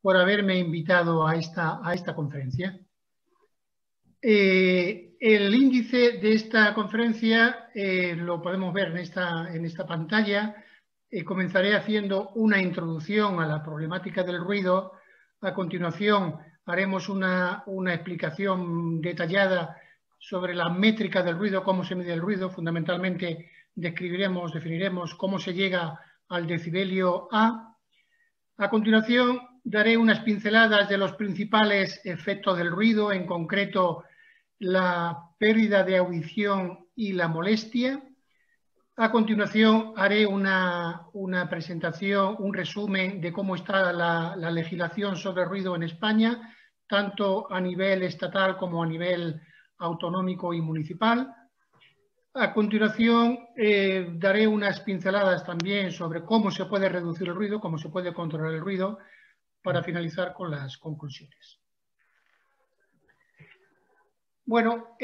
por haberme invitado a esta conferencia. El índice de esta conferencia lo podemos ver en esta pantalla. Comenzaré haciendo una introducción a la problemática del ruido. A continuación haremos una explicación detallada sobre la métrica del ruido, cómo se mide el ruido. Fundamentalmente definiremos cómo se llega al decibelio A. A continuación daré unas pinceladas de los principales efectos del ruido, en concreto la pérdida de audición y la molestia. A continuación haré una presentación, un resumen de cómo está la legislación sobre ruido en España, tanto a nivel estatal como a nivel autonómico y municipal. A continuación daré unas pinceladas también sobre cómo se puede reducir el ruido, cómo se puede controlar el ruido, para finalizar con las conclusiones. Bueno,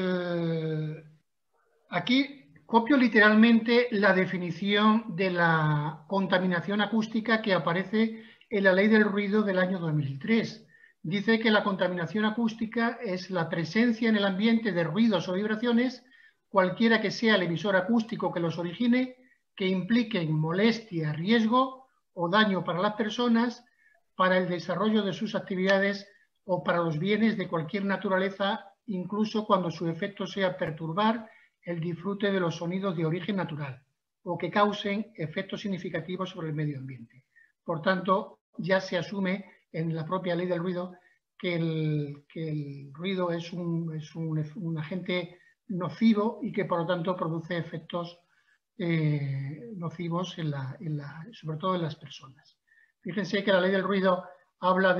aquí copio literalmente la definición de la contaminación acústica que aparece en la Ley del Ruido del año 2003. Dice que la contaminación acústica es la presencia en el ambiente de ruidos o vibraciones, cualquiera que sea el emisor acústico que los origine, que impliquen molestia, riesgo o daño para las personas, para el desarrollo de sus actividades o para los bienes de cualquier naturaleza, incluso cuando su efecto sea perturbar el disfrute de los sonidos de origen natural o que causen efectos significativos sobre el medio ambiente. Por tanto, ya se asume en la propia ley del ruido que el ruido es un agente nocivo y que por lo tanto produce efectos nocivos sobre todo en las personas. Fíjense que la ley del ruido habla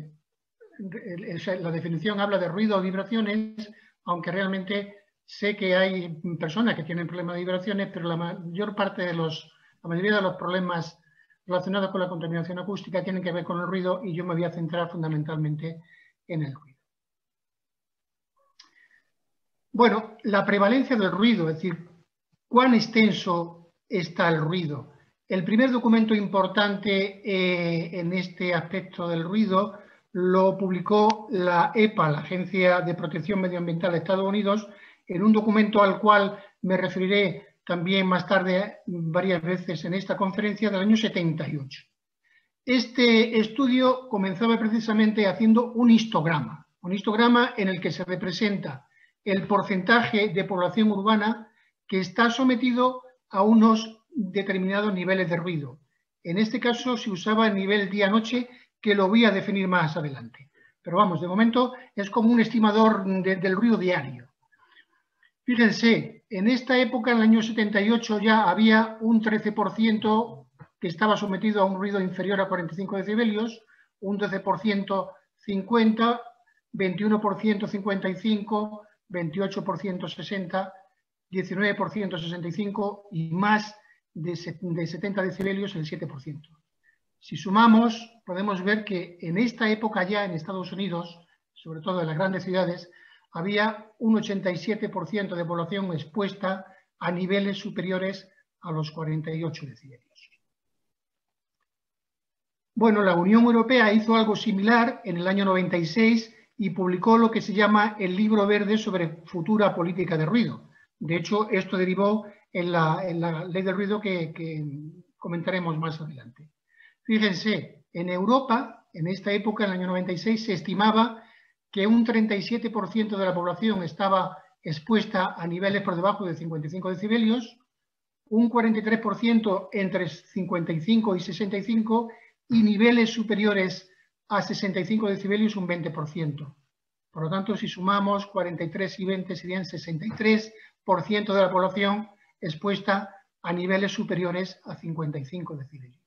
la definición habla de ruido o vibraciones, aunque realmente sé que hay personas que tienen problemas de vibraciones, pero la mayoría de los problemas relacionados con la contaminación acústica tienen que ver con el ruido y yo me voy a centrar fundamentalmente en el ruido. Bueno, la prevalencia del ruido, es decir, cuán extenso está el ruido. El primer documento importante en este aspecto del ruido lo publicó la EPA, la Agencia de Protección Medioambiental de Estados Unidos, en un documento al cual me referiré también más tarde varias veces en esta conferencia, del año 78. Este estudio comenzaba precisamente haciendo un histograma en el que se representa el porcentaje de población urbana que está sometido a unos determinados niveles de ruido. En este caso se usaba el nivel día-noche, que lo voy a definir más adelante. Pero vamos, de momento es como un estimador del ruido diario. Fíjense, en esta época, en el año 78, ya había un 13% que estaba sometido a un ruido inferior a 45 decibelios, un 12% 50, 21% 55, 28% 60, 19% 65 y más de 70 decibelios el 7%. Si sumamos, podemos ver que en esta época ya en Estados Unidos, sobre todo en las grandes ciudades, había un 87% de población expuesta a niveles superiores a los 48 decibelios. Bueno, la Unión Europea hizo algo similar en el año 96 y publicó lo que se llama el Libro Verde sobre futura política de ruido. De hecho, esto derivó en la ley del ruido que comentaremos más adelante. Fíjense, en Europa, en esta época, en el año 96, se estimaba que un 37% de la población estaba expuesta a niveles por debajo de 55 decibelios, un 43% entre 55 y 65 y niveles superiores a 65 decibelios un 20%. Por lo tanto, si sumamos 43 y 20 serían 63% de la población expuesta a niveles superiores a 55 decibelios.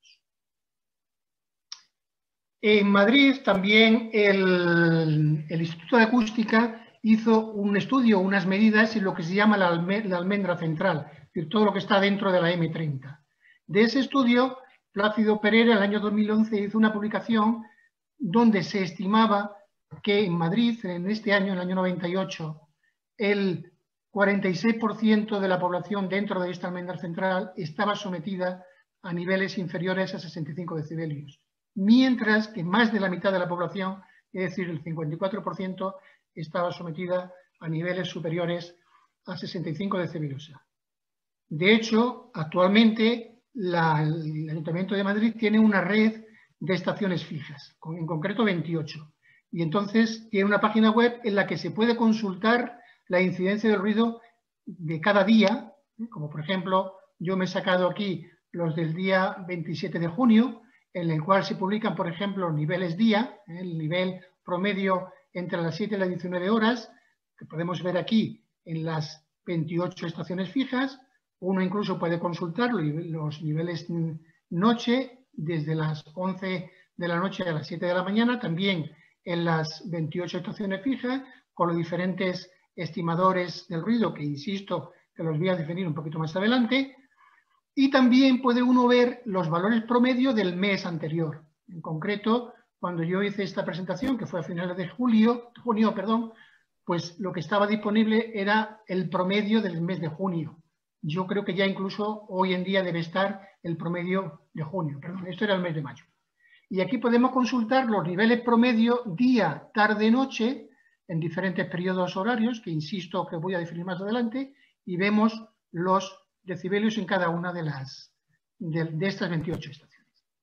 En Madrid también el Instituto de Acústica hizo un estudio, unas medidas en lo que se llama la almendra central, es decir, todo lo que está dentro de la M30. De ese estudio, Plácido Pereira, en el año 2011, hizo una publicación donde se estimaba que en Madrid, en este año, en el año 98, el 46% de la población dentro de esta almendra central estaba sometida a niveles inferiores a 65 decibelios. mientras que más de la mitad de la población, es decir, el 54%, estaba sometida a niveles superiores a 65 decibelios. De hecho, actualmente el Ayuntamiento de Madrid tiene una red de estaciones fijas, en concreto 28. Y entonces tiene una página web en la que se puede consultar la incidencia del ruido de cada día, como por ejemplo, yo me he sacado aquí los del día 27 de junio, en el cual se publican, por ejemplo, los niveles día, el nivel promedio entre las 7 y las 19 horas, que podemos ver aquí en las 28 estaciones fijas. Uno incluso puede consultar los niveles noche, desde las 11 de la noche a las 7 de la mañana, también en las 28 estaciones fijas, con los diferentes estimadores del ruido, que insisto que los voy a definir un poquito más adelante. Y también puede uno ver los valores promedio del mes anterior. En concreto, cuando yo hice esta presentación, que fue a finales de junio, pues lo que estaba disponible era el promedio del mes de junio. Yo creo que ya incluso hoy en día debe estar el promedio de junio. Perdón, esto era el mes de mayo. Y aquí podemos consultar los niveles promedio día, tarde, noche, en diferentes periodos horarios, que insisto que voy a definir más adelante, y vemos los decibelios en cada una de estas 28 estaciones.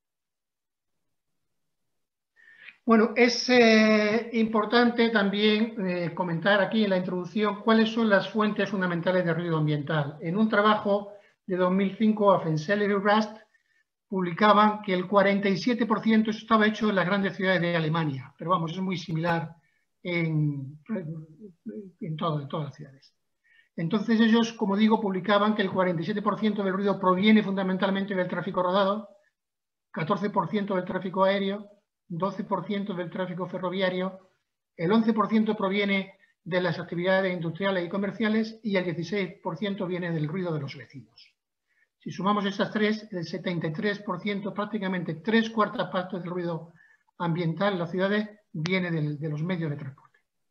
Bueno, es importante también comentar aquí en la introducción cuáles son las fuentes fundamentales de ruido ambiental. En un trabajo de 2005, Affenseller y Rust publicaban que el 47% estaba hecho en las grandes ciudades de Alemania, pero vamos, es muy similar en todas las ciudades. Entonces ellos, como digo, publicaban que el 47% del ruido proviene fundamentalmente del tráfico rodado, 14% del tráfico aéreo, 12% del tráfico ferroviario, el 11% proviene de las actividades industriales y comerciales y el 16% viene del ruido de los vecinos. Si sumamos estas tres, el 73%, prácticamente 3/4 partes del ruido ambiental en las ciudades viene de los medios de transporte.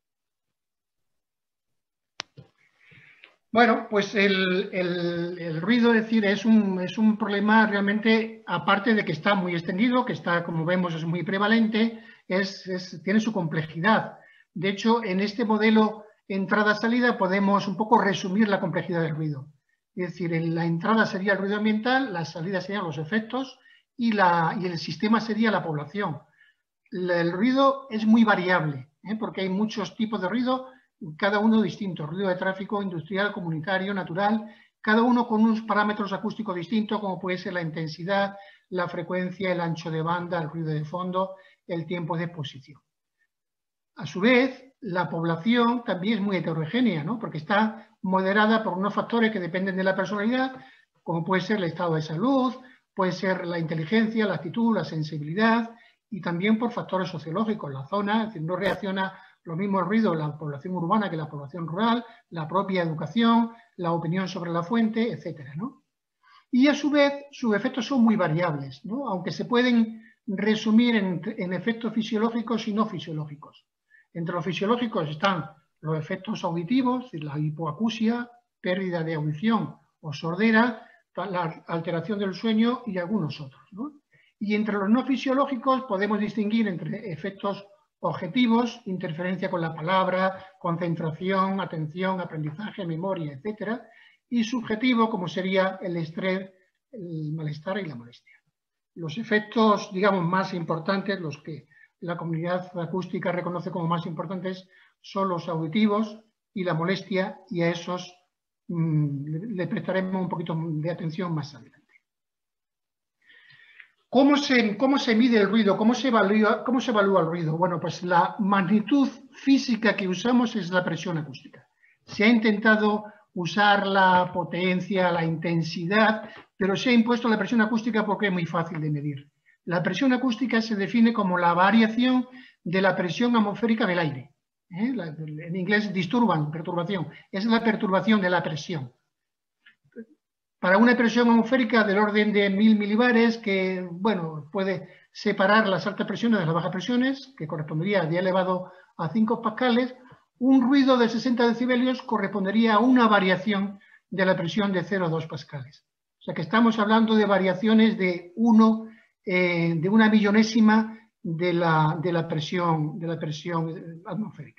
Bueno, pues el ruido, es decir, es un problema realmente, aparte de que está muy extendido, que está, como vemos, es muy prevalente, tiene su complejidad. De hecho, en este modelo entrada-salida podemos un poco resumir la complejidad del ruido. Es decir, la entrada sería el ruido ambiental, la salida serían los efectos y el sistema sería la población. El ruido es muy variable, porque hay muchos tipos de ruido, cada uno distinto, ruido de tráfico, industrial, comunitario, natural, cada uno con unos parámetros acústicos distintos, como puede ser la intensidad, la frecuencia, el ancho de banda, el ruido de fondo, el tiempo de exposición. A su vez, la población también es muy heterogénea, ¿no? Porque está moderada por unos factores que dependen de la personalidad, como puede ser el estado de salud, puede ser la inteligencia, la actitud, la sensibilidad, y también por factores sociológicos. La zona, es decir, no reacciona lo mismo el ruido la población urbana que la población rural, la propia educación, la opinión sobre la fuente, etcétera, ¿no? Y a su vez, sus efectos son muy variables, ¿no? Aunque se pueden resumir en efectos fisiológicos y no fisiológicos. Entre los fisiológicos están los efectos auditivos, es decir, la hipoacusia, pérdida de audición o sordera, la alteración del sueño y algunos otros, ¿no? Y entre los no fisiológicos podemos distinguir entre efectos objetivos, interferencia con la palabra, concentración, atención, aprendizaje, memoria, etcétera, y subjetivo, como sería el estrés, el malestar y la molestia. Los efectos, digamos, más importantes, los que la comunidad acústica reconoce como más importantes, son los auditivos y la molestia, y a esos le prestaremos un poquito de atención más adelante. ¿Cómo se mide el ruido? ¿Cómo se evalúa el ruido? Bueno, pues la magnitud física que usamos es la presión acústica. Se ha intentado usar la potencia, la intensidad, pero se ha impuesto la presión acústica porque es muy fácil de medir. La presión acústica se define como la variación de la presión atmosférica del aire. En inglés perturbación. Es la perturbación de la presión. Para una presión atmosférica del orden de 1000 milibares, que bueno, puede separar las altas presiones de las bajas presiones, que correspondería a 10 elevado a 5 pascales, un ruido de 60 decibelios correspondería a una variación de la presión de 0 a 2 pascales. O sea que estamos hablando de variaciones de 1 de una millonésima de la presión atmosférica.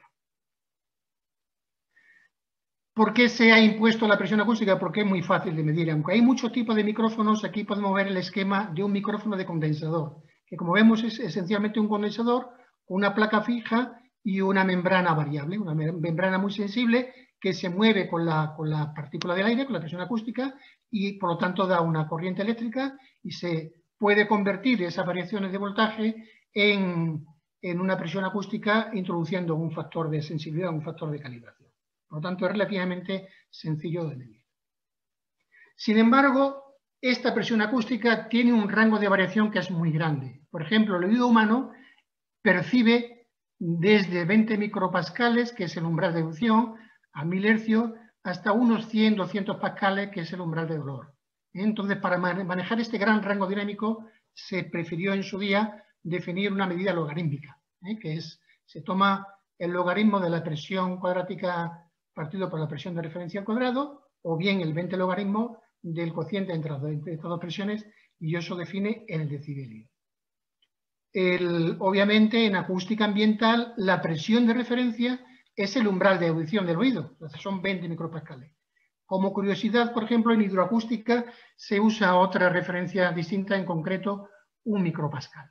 ¿Por qué se ha impuesto la presión acústica? Porque es muy fácil de medir. Aunque hay muchos tipos de micrófonos, aquí podemos ver el esquema de un micrófono de condensador, que como vemos es esencialmente un condensador con una placa fija y una membrana variable, una membrana muy sensible que se mueve con la partícula del aire, con la presión acústica, y por lo tanto da una corriente eléctrica y se puede convertir esas variaciones de voltaje en una presión acústica introduciendo un factor de sensibilidad, un factor de calibración. Por lo tanto, es relativamente sencillo de medir. Sin embargo, esta presión acústica tiene un rango de variación que es muy grande. Por ejemplo, el oído humano percibe desde 20 micropascales, que es el umbral de audición, a 1000 hercios, hasta unos 100, 200 pascales, que es el umbral de dolor. Entonces, para manejar este gran rango dinámico, se prefirió en su día definir una medida logarítmica, que es, se toma el logaritmo de la presión cuadrática partido por la presión de referencia al cuadrado, o bien el 20 logaritmo del cociente entre estas dos presiones, y eso define el decibelio. Obviamente, en acústica ambiental, la presión de referencia es el umbral de audición del oído, entonces son 20 micropascales. Como curiosidad, por ejemplo, en hidroacústica se usa otra referencia distinta, en concreto 1 micropascal.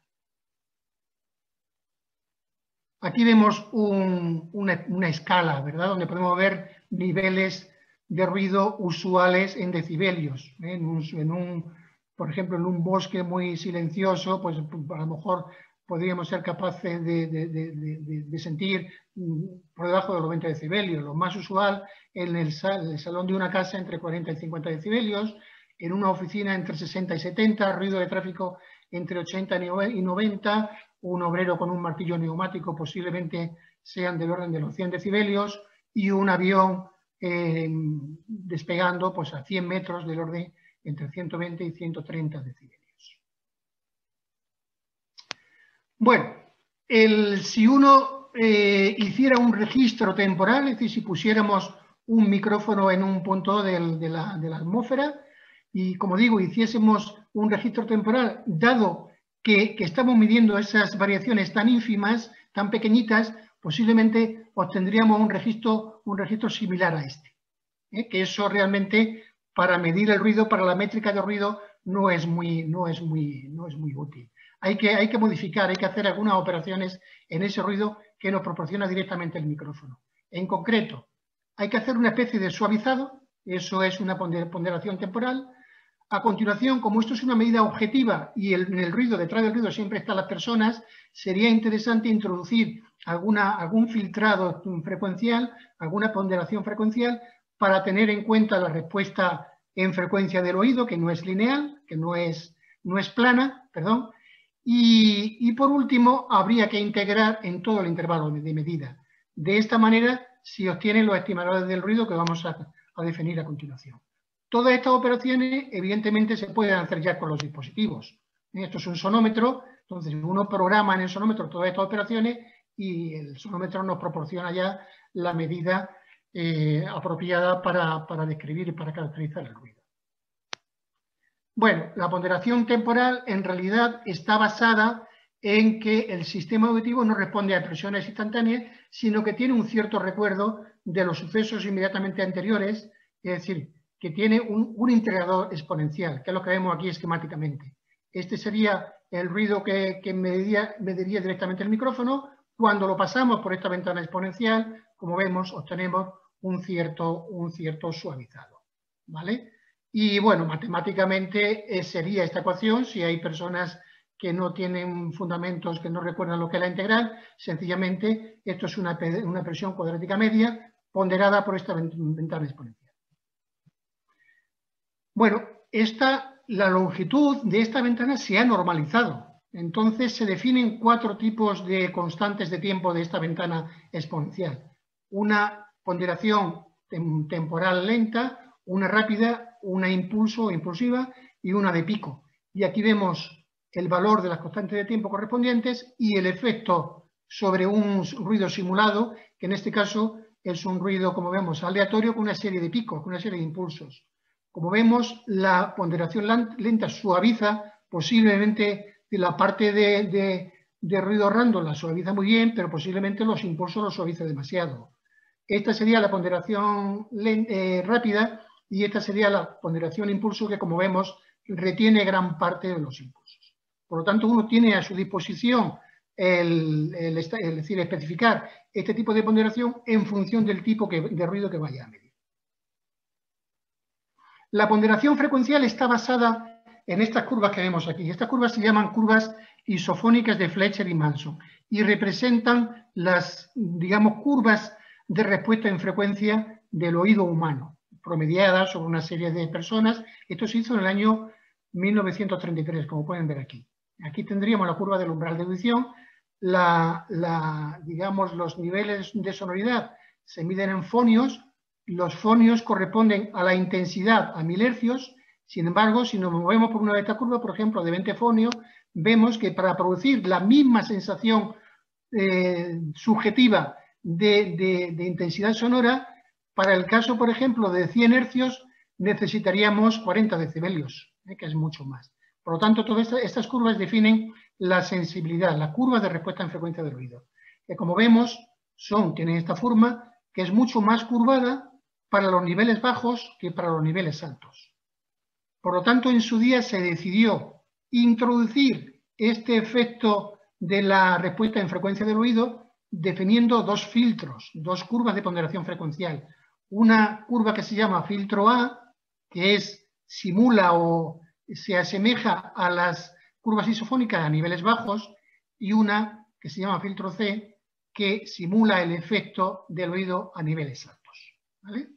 Aquí vemos una escala, ¿verdad?, donde podemos ver niveles de ruido usuales en decibelios. Por ejemplo, en un bosque muy silencioso, pues a lo mejor podríamos ser capaces de sentir por debajo de los 20 decibelios. Lo más usual en el salón de una casa entre 40 y 50 decibelios, en una oficina entre 60 y 70, ruido de tráfico entre 80 y 90, un obrero con un martillo neumático posiblemente sean del orden de los 100 decibelios y un avión despegando pues a 100 metros del orden entre 120 y 130 decibelios. Bueno, si uno hiciera un registro temporal, es decir, si pusiéramos un micrófono en un punto de la atmósfera y, como digo, hiciésemos un registro temporal, dado que estamos midiendo esas variaciones tan ínfimas, tan pequeñitas, posiblemente obtendríamos un registro similar a este. Que eso realmente, para medir el ruido, para la métrica de ruido, no es muy útil. Hay que modificar, hay que hacer algunas operaciones en ese ruido que nos proporciona directamente el micrófono. En concreto, hay que hacer una especie de suavizado, eso es una ponderación temporal. A continuación, como esto es una medida objetiva y en el ruido, detrás del ruido siempre están las personas, sería interesante introducir algún filtrado frecuencial, alguna ponderación frecuencial, para tener en cuenta la respuesta en frecuencia del oído, que no es lineal, que no es plana, perdón. Y por último, habría que integrar en todo el intervalo de medida. De esta manera se obtienen los estimadores del ruido que vamos a definir a continuación. Todas estas operaciones, evidentemente, se pueden hacer ya con los dispositivos. Esto es un sonómetro, entonces uno programa en el sonómetro todas estas operaciones y el sonómetro nos proporciona ya la medida apropiada para describir y para caracterizar el ruido. Bueno, la ponderación temporal en realidad está basada en que el sistema auditivo no responde a presiones instantáneas, sino que tiene un cierto recuerdo de los sucesos inmediatamente anteriores, es decir, que tiene un integrador exponencial, que es lo que vemos aquí esquemáticamente. Este sería el ruido que mediría directamente el micrófono. Cuando lo pasamos por esta ventana exponencial, como vemos, obtenemos un cierto suavizado, ¿vale? Y bueno, matemáticamente sería esta ecuación, si hay personas que no tienen fundamentos, que no recuerdan lo que es la integral, sencillamente esto es una presión cuadrática media ponderada por esta ventana exponencial. Bueno, la longitud de esta ventana se ha normalizado. Entonces se definen 4 tipos de constantes de tiempo de esta ventana exponencial. Una ponderación temporal lenta, una rápida, una impulso o impulsiva y una de pico. Y aquí vemos el valor de las constantes de tiempo correspondientes y el efecto sobre un ruido simulado, que en este caso es un ruido, como vemos, aleatorio con una serie de picos, con una serie de impulsos. Como vemos, la ponderación lenta suaviza posiblemente la parte de ruido random la suaviza muy bien, pero posiblemente los impulsos los suaviza demasiado. Esta sería la ponderación rápida y esta sería la ponderación impulso que, como vemos, retiene gran parte de los impulsos. Por lo tanto, uno tiene a su disposición es decir, especificar este tipo de ponderación en función del tipo de ruido que vaya a medir. La ponderación frecuencial está basada en estas curvas que vemos aquí. Estas curvas se llaman curvas isofónicas de Fletcher y Manson y representan las, digamos, curvas de respuesta en frecuencia del oído humano, promediadas sobre una serie de personas. Esto se hizo en el año 1933, como pueden ver aquí. Aquí tendríamos la curva del umbral de audición. Digamos, los niveles de sonoridad se miden en fonios. Los fonios corresponden a la intensidad a 1000 hercios. Sin embargo, si nos movemos por una de estas curvas, por ejemplo, de 20 fonios, vemos que para producir la misma sensación subjetiva de intensidad sonora, para el caso, por ejemplo, de 100 hercios, necesitaríamos 40 decibelios, que es mucho más. Por lo tanto, todas estas curvas definen la sensibilidad, la curva de respuesta en frecuencia de ruido, que como vemos tienen esta forma que es mucho más curvada para los niveles bajos que para los niveles altos. Por lo tanto, en su día se decidió introducir este efecto de la respuesta en frecuencia del oído definiendo dos filtros, dos curvas de ponderación frecuencial. Una curva que se llama filtro A, que simula o se asemeja a las curvas isofónicas a niveles bajos, y una que se llama filtro C, que simula el efecto del oído a niveles altos. ¿Vale?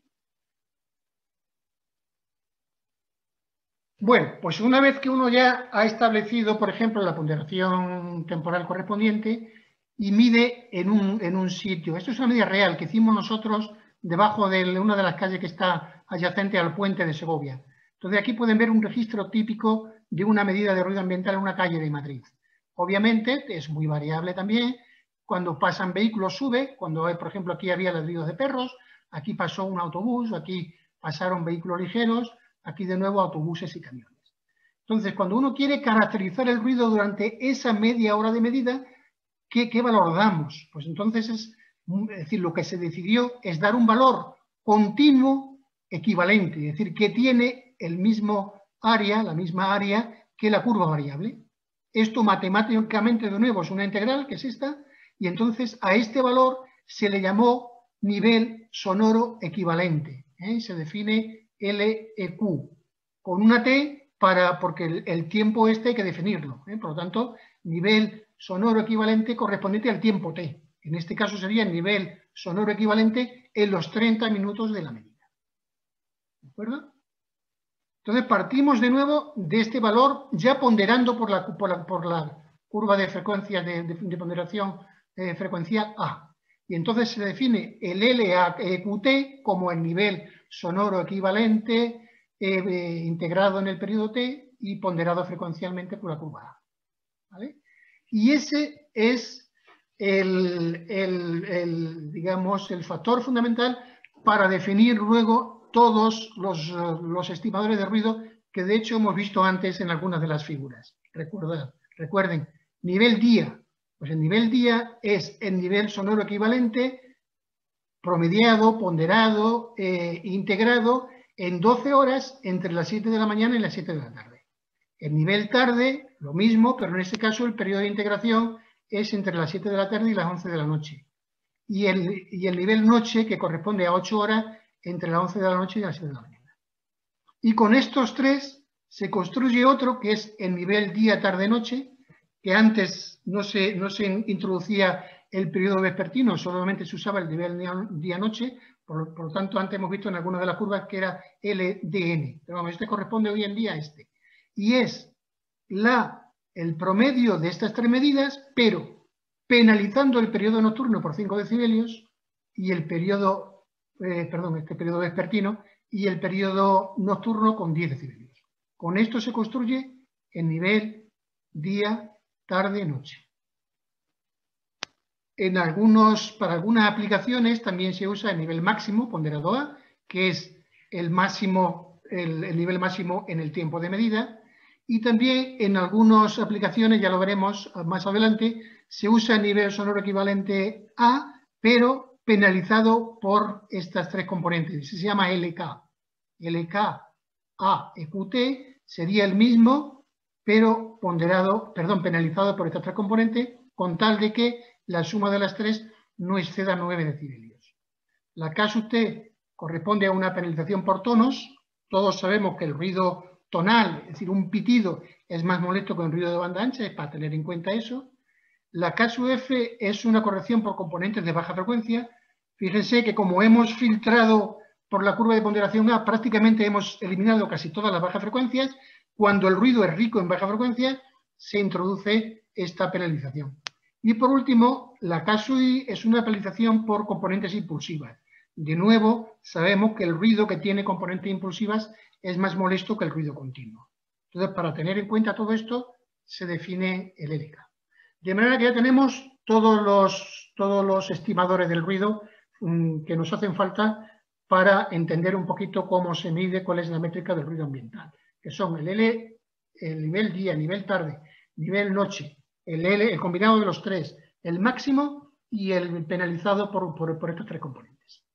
Bueno, pues una vez que uno ya ha establecido, por ejemplo, la ponderación temporal correspondiente y mide en un sitio, esto es una medida real que hicimos nosotros debajo de una de las calles que está adyacente al puente de Segovia. Entonces aquí pueden ver un registro típico de una medida de ruido ambiental en una calle de Madrid. Obviamente es muy variable también. Cuando pasan vehículos sube, cuando por ejemplo aquí había ladridos de perros, aquí pasó un autobús, aquí pasaron vehículos ligeros, aquí de nuevo autobuses y camiones. Entonces, cuando uno quiere caracterizar el ruido durante esa media hora de medida, ¿qué valor damos? Pues entonces es decir, lo que se decidió es dar un valor continuo equivalente, es decir, que tiene el mismo área, la misma área que la curva variable. Esto matemáticamente de nuevo es una integral, que es esta, y entonces a este valor se le llamó nivel sonoro equivalente. Se define LEQ, con una T porque el tiempo hay que definirlo. Por lo tanto, nivel sonoro equivalente correspondiente al tiempo T. En este caso sería el nivel sonoro equivalente en los 30 minutos de la medida. ¿De acuerdo? Entonces partimos de nuevo de este valor ya ponderando por la curva de frecuencia de ponderación frecuencial A. Y entonces se define el LAQT como el nivel sonoro equivalente integrado en el periodo T y ponderado frecuencialmente por la curva A. ¿Vale? Y ese es digamos, el factor fundamental para definir luego todos los estimadores de ruido que de hecho hemos visto antes en algunas de las figuras. Recuerden, nivel día. Pues el nivel día es el nivel sonoro equivalente promediado, ponderado, integrado en 12 horas entre las 7 de la mañana y las 7 de la tarde. El nivel tarde, lo mismo, pero en este caso el periodo de integración es entre las 7 de la tarde y las 11 de la noche. Y el nivel noche, que corresponde a 8 horas, entre las 11 de la noche y las 7 de la mañana. Y con estos tres se construye otro, que es el nivel día, tarde, noche, que antes no se introducía el periodo vespertino, solamente se usaba el nivel día-noche, por lo tanto antes hemos visto en algunas de las curvas que era LDN, pero vamos, este corresponde hoy en día a este. Y es el promedio de estas tres medidas, pero penalizando el periodo nocturno por 5 decibelios y el periodo, este periodo vespertino y el periodo nocturno con 10 decibelios. Con esto se construye el nivel día, tarde, noche. Para algunas aplicaciones también se usa el nivel máximo ponderado A, que es el nivel máximo en el tiempo de medida, Y también en algunas aplicaciones, ya lo veremos más adelante, se usa el nivel sonoro equivalente A, pero penalizado por estas tres componentes. Se llama LK. LK, A, EQT sería el mismo, pero penalizado por estas tres componentes, con tal de que la suma de las tres no exceda 9 decibelios. La KSUT corresponde a una penalización por tonos. Todos sabemos que el ruido tonal, es decir, un pitido, es más molesto que un ruido de banda ancha, es para tener en cuenta eso. La KSUF es una corrección por componentes de baja frecuencia. Fíjense que como hemos filtrado por la curva de ponderación A, prácticamente hemos eliminado casi todas las bajas frecuencias. Cuando el ruido es rico en baja frecuencia, se introduce esta penalización. Y por último, la KSUI es una penalización por componentes impulsivas. De nuevo, sabemos que el ruido que tiene componentes impulsivas es más molesto que el ruido continuo. Entonces, para tener en cuenta todo esto, se define el LK. De manera que ya tenemos todos los estimadores del ruido que nos hacen falta para entender un poquito cómo se mide, cuál es la métrica del ruido ambiental, que son el L, el nivel día, nivel tarde, nivel noche, el combinado de los tres, el máximo y el penalizado por estos tres componentes.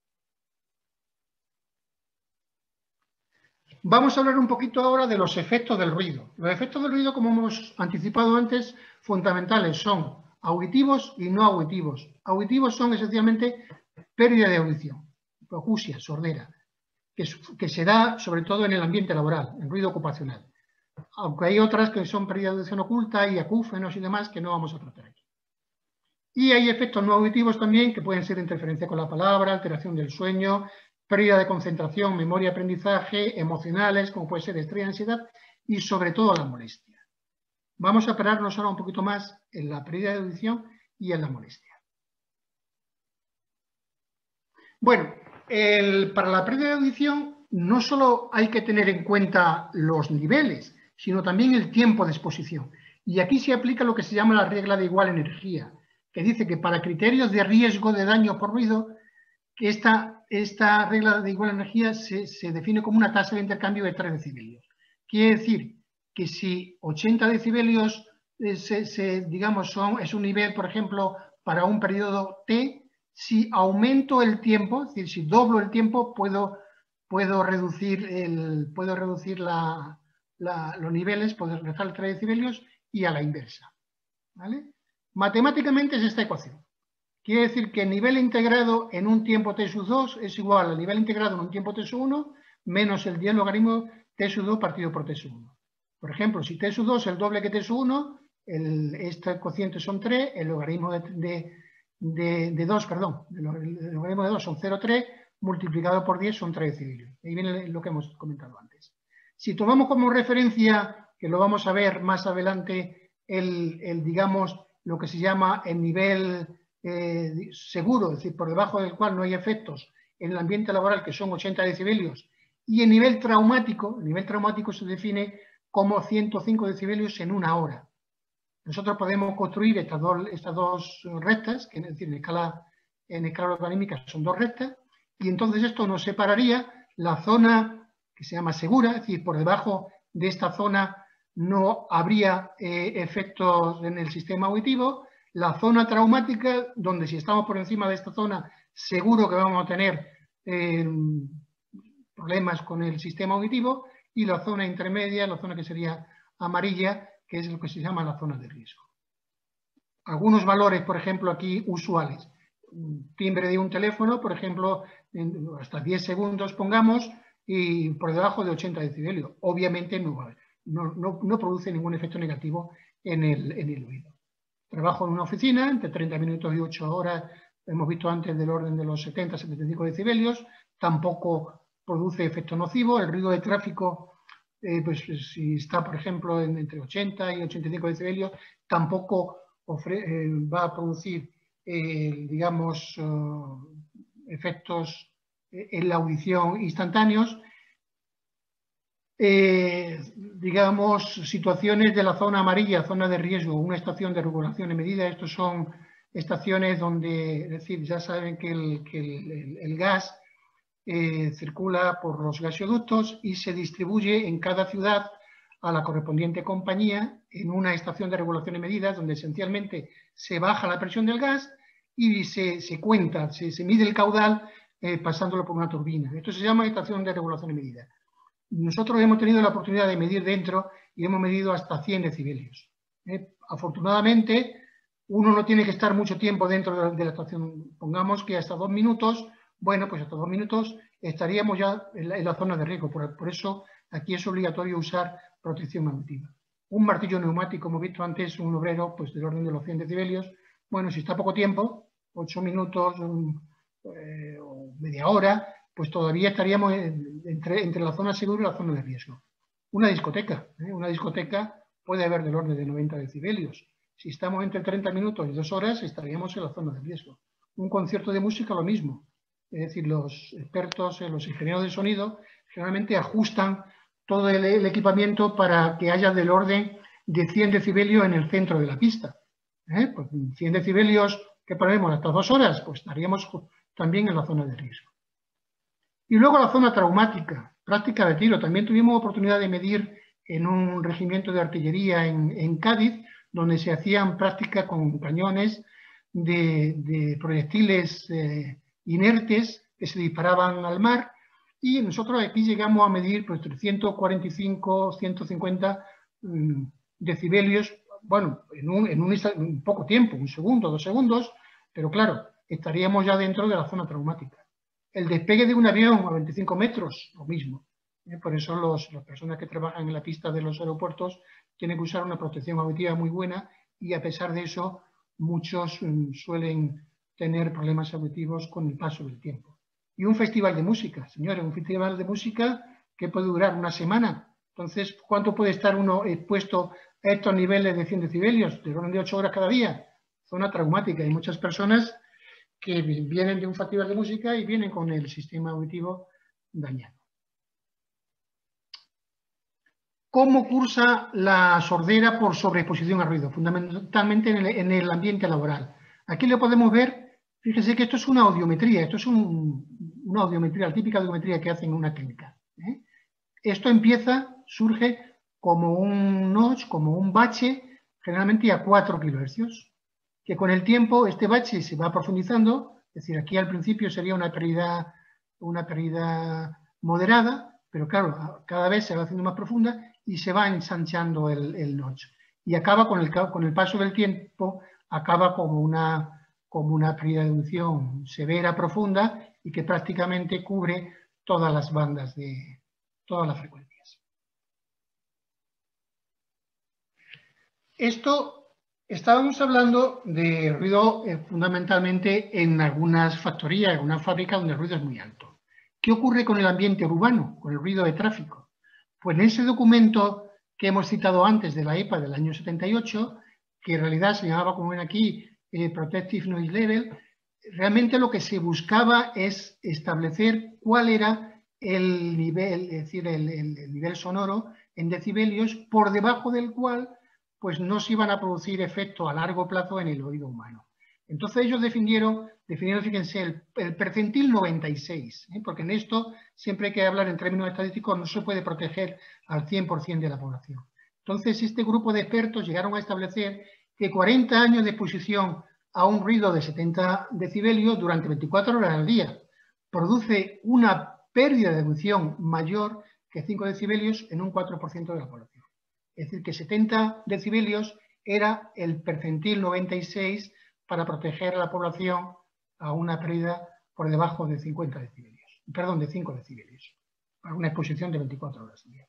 Vamos a hablar un poquito ahora de los efectos del ruido. Los efectos del ruido, como hemos anticipado antes, fundamentales son auditivos y no auditivos. Auditivos son esencialmente pérdida de audición, procusia, sordera, que se da sobre todo en el ambiente laboral, en ruido ocupacional. Aunque hay otras que son pérdida de audición oculta y acúfenos y demás que no vamos a tratar aquí. Y hay efectos no auditivos también que pueden ser interferencia con la palabra, alteración del sueño, pérdida de concentración, memoria, aprendizaje, emocionales, como puede ser estrés y ansiedad, y sobre todo la molestia. Vamos a pararnos ahora un poquito más en la pérdida de audición y en la molestia. Bueno, para la pérdida de audición no solo hay que tener en cuenta los niveles, sino también el tiempo de exposición. Y aquí se aplica lo que se llama la regla de igual energía, que dice que para criterios de riesgo de daño por ruido, que esta regla de igual energía se define como una tasa de intercambio de 3 decibelios. Quiere decir que si 80 decibelios digamos, es un nivel, por ejemplo, para un periodo T, si aumento el tiempo, es decir, si doblo el tiempo, puedo reducir los niveles, puedo reducir 3 decibelios y a la inversa. ¿Vale? Matemáticamente es esta ecuación. Quiere decir que el nivel integrado en un tiempo t sub 2 es igual al nivel integrado en un tiempo t sub 1 menos el 10 logaritmo t sub 2 partido por t sub 1. Por ejemplo, si t sub 2 es el doble que t sub 1, este cociente son 3, el logaritmo de 2, perdón, el logaritmo de 2 son 0,3, multiplicado por 10 son 3 decibelios. Ahí viene lo que hemos comentado antes. Si tomamos como referencia, que lo vamos a ver más adelante, digamos, lo que se llama el nivel seguro, es decir, por debajo del cual no hay efectos en el ambiente laboral, que son 80 decibelios, y el nivel traumático se define como 105 decibelios en una hora. Nosotros podemos construir estas dos rectas, que es decir, en escala logarítmica son dos rectas, y entonces esto nos separaría la zona que se llama segura, es decir, por debajo de esta zona no habría efectos en el sistema auditivo. La zona traumática, donde si estamos por encima de esta zona, seguro que vamos a tener problemas con el sistema auditivo, y la zona intermedia, la zona que sería amarilla, que es lo que se llama la zona de riesgo. Algunos valores, por ejemplo, aquí usuales. Timbre de un teléfono, por ejemplo, hasta 10 segundos pongamos, y por debajo de 80 decibelios. Obviamente no produce ningún efecto negativo en el oído. Trabajo en una oficina, entre 30 minutos y 8 horas, hemos visto antes del orden de los 70-75 decibelios, tampoco produce efecto nocivo. El ruido de tráfico, pues si está, por ejemplo, entre 80 y 85 decibelios, tampoco va a producir, digamos, efectos en la audición instantáneos. Digamos, situaciones de la zona amarilla, zona de riesgo, una estación de regulación y medida. Estos son estaciones donde, es decir, ya saben que el gas circula por los gasoductos y se distribuye en cada ciudad a la correspondiente compañía en una estación de regulación y medidas donde esencialmente se baja la presión del gas y se cuenta, se mide el caudal pasándolo por una turbina. Esto se llama estación de regulación y medidas. Nosotros hemos tenido la oportunidad de medir dentro y hemos medido hasta 100 decibelios. Afortunadamente, uno no tiene que estar mucho tiempo dentro de la estación. Pongamos que hasta 2 minutos, bueno, pues hasta 2 minutos estaríamos ya en la zona de riesgo. Por eso aquí es obligatorio usar protección auditiva. Un martillo neumático, como hemos visto antes, un obrero, pues del orden de los 100 decibelios. Bueno, si está poco tiempo, 8 minutos o media hora, pues todavía estaríamos entre la zona segura y la zona de riesgo. Una discoteca puede haber del orden de 90 decibelios. Si estamos entre 30 minutos y 2 horas, estaríamos en la zona de riesgo. Un concierto de música, lo mismo. Es decir, los expertos, los ingenieros de sonido, generalmente ajustan todo el equipamiento para que haya del orden de 100 decibelios en el centro de la pista. Pues 100 decibelios que ponemos hasta 2 horas, pues estaríamos también en la zona de riesgo. Y luego la zona traumática, práctica de tiro. También tuvimos oportunidad de medir en un regimiento de artillería en Cádiz, donde se hacían prácticas con cañones de proyectiles inertes que se disparaban al mar, y nosotros aquí llegamos a medir pues 345, 150 decibelios, bueno, en un poco tiempo, 1 segundo, 2 segundos, pero claro, estaríamos ya dentro de la zona traumática. El despegue de un avión a 25 metros, lo mismo. Por eso las personas que trabajan en la pista de los aeropuertos tienen que usar una protección auditiva muy buena, y a pesar de eso muchos suelen tener problemas auditivos con el paso del tiempo. Y un festival de música, señores, un festival de música que puede durar una semana. Entonces, ¿cuánto puede estar uno expuesto a estos niveles de 100 decibelios? De orden de 8 horas cada día. Zona traumática. Hay muchas personas que vienen de un festival de música y vienen con el sistema auditivo dañado. ¿Cómo cursa la sordera por sobreexposición a ruido? Fundamentalmente en el ambiente laboral. Aquí lo podemos ver, fíjense que esto es una audiometría, esto es una audiometría, la típica audiometría que hacen en una clínica. Esto surge como un notch, como un bache, generalmente a 4 kHz, que con el tiempo este bache se va profundizando, es decir, aquí al principio sería una pérdida moderada, pero claro, cada vez se va haciendo más profunda y se va ensanchando el notch. Y acaba con el paso del tiempo, acaba como una pérdida de audición severa, profunda, y que prácticamente cubre todas las bandas de todas las frecuencias. Estábamos hablando de ruido fundamentalmente en algunas factorías, en algunas fábricas donde el ruido es muy alto. ¿Qué ocurre con el ambiente urbano, con el ruido de tráfico? Pues en ese documento que hemos citado antes de la EPA del año 78, que en realidad se llamaba, como ven aquí, Protective Noise Level, realmente lo que se buscaba es establecer cuál era el nivel, es decir, el nivel sonoro en decibelios por debajo del cual pues no se iban a producir efectos a largo plazo en el oído humano. Entonces ellos definieron, fíjense, el percentil 96, porque en esto siempre hay que hablar en términos estadísticos, no se puede proteger al 100% de la población. Entonces este grupo de expertos llegaron a establecer que 40 años de exposición a un ruido de 70 decibelios durante 24 horas al día produce una pérdida de audición mayor que 5 decibelios en un 4% de la población. Es decir, que 70 decibelios era el percentil 96 para proteger a la población a una pérdida por debajo de 50 decibelios. Perdón, de 5 decibelios, para una exposición de 24 horas al día.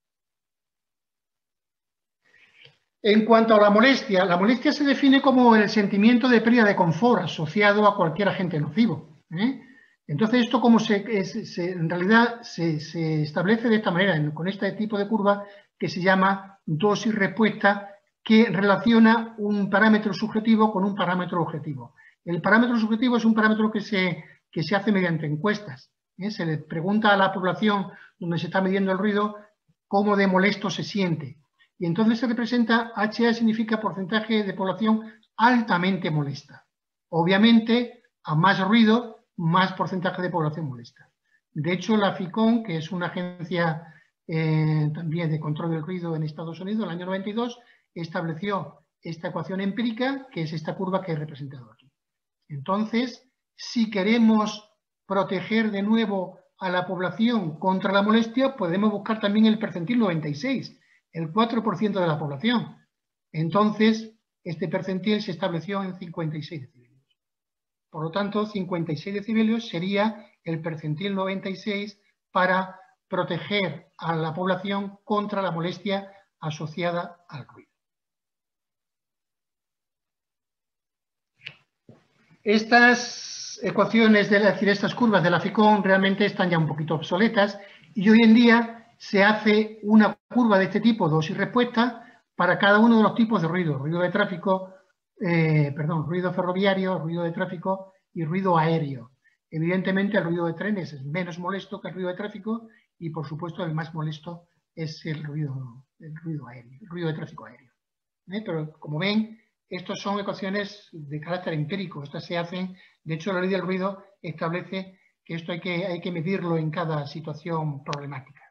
En cuanto a la molestia se define como el sentimiento de pérdida de confort asociado a cualquier agente nocivo. Entonces, esto en realidad se establece de esta manera, con este tipo de curva que se llama dosis-respuesta, que relaciona un parámetro subjetivo con un parámetro objetivo. El parámetro subjetivo es un parámetro que se hace mediante encuestas. Se le pregunta a la población donde se está midiendo el ruido cómo de molesto se siente. Y entonces se representa, HA significa porcentaje de población altamente molesta. Obviamente, a más ruido, más porcentaje de población molesta. De hecho, la FICON, que es una agencia también de control del ruido en Estados Unidos, en el año 92, estableció esta ecuación empírica, que es esta curva que he representado aquí. Entonces, si queremos proteger de nuevo a la población contra la molestia, podemos buscar también el percentil 96, el 4% de la población. Entonces, este percentil se estableció en 56 decibelios. Por lo tanto, 56 decibelios sería el percentil 96 para proteger a la población contra la molestia asociada al ruido. Estas ecuaciones, es decir, estas curvas de la FICON realmente están ya un poquito obsoletas y hoy en día se hace una curva de este tipo, dosis y respuesta, para cada uno de los tipos de ruido. Ruido de tráfico, ruido ferroviario, ruido de tráfico y ruido aéreo. Evidentemente el ruido de trenes es menos molesto que el ruido de tráfico y por supuesto el más molesto es el ruido aéreo, el ruido de tráfico aéreo. Pero como ven, estas son ecuaciones de carácter empírico, estas se hacen, de hecho la ley del ruido establece que esto hay que medirlo en cada situación problemática.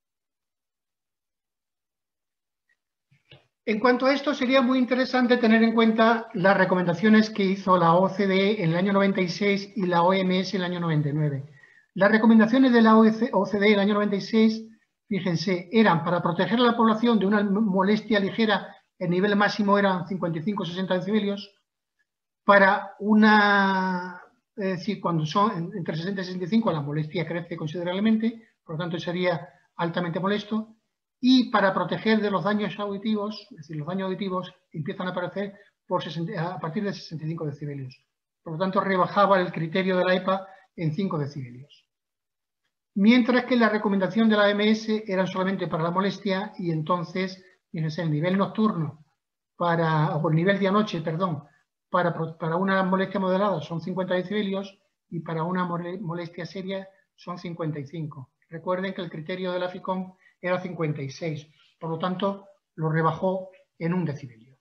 En cuanto a esto, sería muy interesante tener en cuenta las recomendaciones que hizo la OCDE en el año 96 y la OMS en el año 99. Las recomendaciones de la OCDE en el año 96, fíjense, eran para proteger a la población de una molestia ligera, el nivel máximo eran 55-60 decibelios, para una, es decir, cuando son entre 60 y 65 la molestia crece considerablemente, por lo tanto sería altamente molesto, y para proteger de los daños auditivos, es decir, los daños auditivos empiezan a aparecer a partir de 65 decibelios. Por lo tanto, rebajaba el criterio de la EPA en 5 decibelios. Mientras que la recomendación de la OMS era solamente para la molestia y entonces, fíjense, el nivel nocturno o el nivel día-noche, perdón, para una molestia moderada son 50 decibelios y para una molestia seria son 55. Recuerden que el criterio de la FICON era 56, por lo tanto lo rebajó en 1 decibelio.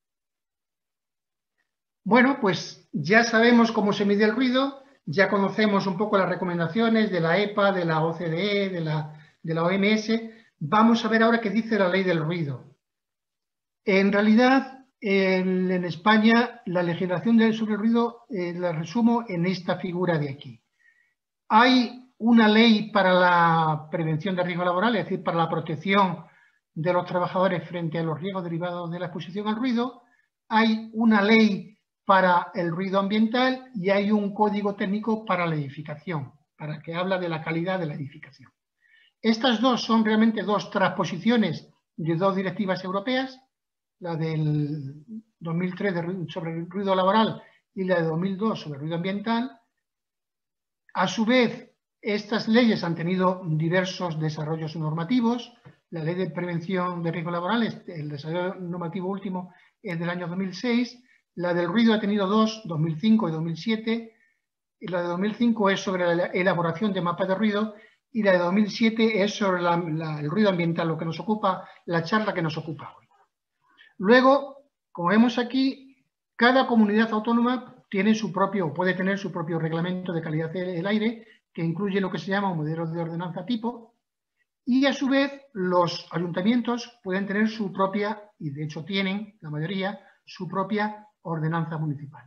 Bueno, pues ya sabemos cómo se mide el ruido, ya conocemos un poco las recomendaciones de la EPA, de la OCDE, de la OMS. Vamos a ver ahora qué dice la ley del ruido. En realidad, en España, la legislación sobre el ruido la resumo en esta figura de aquí. Hay una ley para la prevención de riesgos laborales, es decir, para la protección de los trabajadores frente a los riesgos derivados de la exposición al ruido. Hay una ley para el ruido ambiental y hay un código técnico para la edificación, para que habla de la calidad de la edificación. Estas dos son realmente dos transposiciones de dos directivas europeas, la del 2003 sobre el ruido laboral y la de 2002 sobre el ruido ambiental. A su vez, estas leyes han tenido diversos desarrollos normativos. La ley de prevención de riesgos laborales, el desarrollo normativo último es del año 2006. La del ruido ha tenido dos, 2005 y 2007. Y la de 2005 es sobre la elaboración de mapas de ruido y la de 2007 es sobre el ruido ambiental, lo que nos ocupa, la charla que nos ocupa hoy. Luego, como vemos aquí, cada comunidad autónoma puede tener su propio reglamento de calidad del aire, que incluye lo que se llama un modelo de ordenanza tipo, y a su vez los ayuntamientos pueden tener su propia, y de hecho tienen, la mayoría, su propia ordenanza municipal.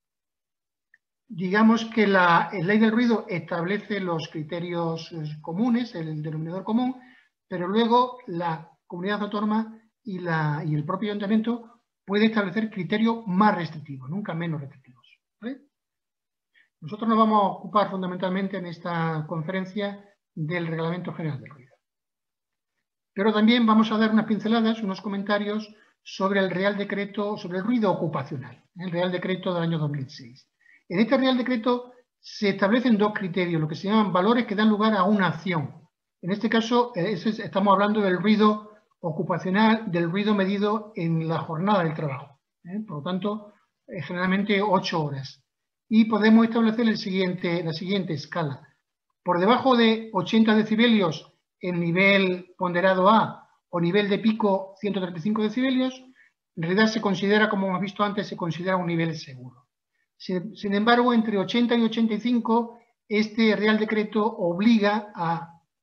Digamos que la ley del ruido establece los criterios comunes, el denominador común, pero luego la comunidad autónoma y el propio ayuntamiento puede establecer criterios más restrictivos, nunca menos restrictivos. ¿Vale? Nosotros nos vamos a ocupar fundamentalmente en esta conferencia del Reglamento General del Ruido. Pero también vamos a dar unas pinceladas, unos comentarios sobre el Real Decreto, sobre el ruido ocupacional, el Real Decreto del año 2006. En este Real Decreto se establecen dos criterios, lo que se llaman valores que dan lugar a una acción. En este caso, estamos hablando del ruido ocupacional, del ruido medido en la jornada del trabajo. Por lo tanto, generalmente 8 horas. Y podemos establecer la siguiente escala. Por debajo de 80 decibelios en nivel ponderado A o nivel de pico 135 decibelios, en realidad se considera, como hemos visto antes, se considera un nivel seguro. Sin embargo, entre 80 y 85, este Real Decreto obliga a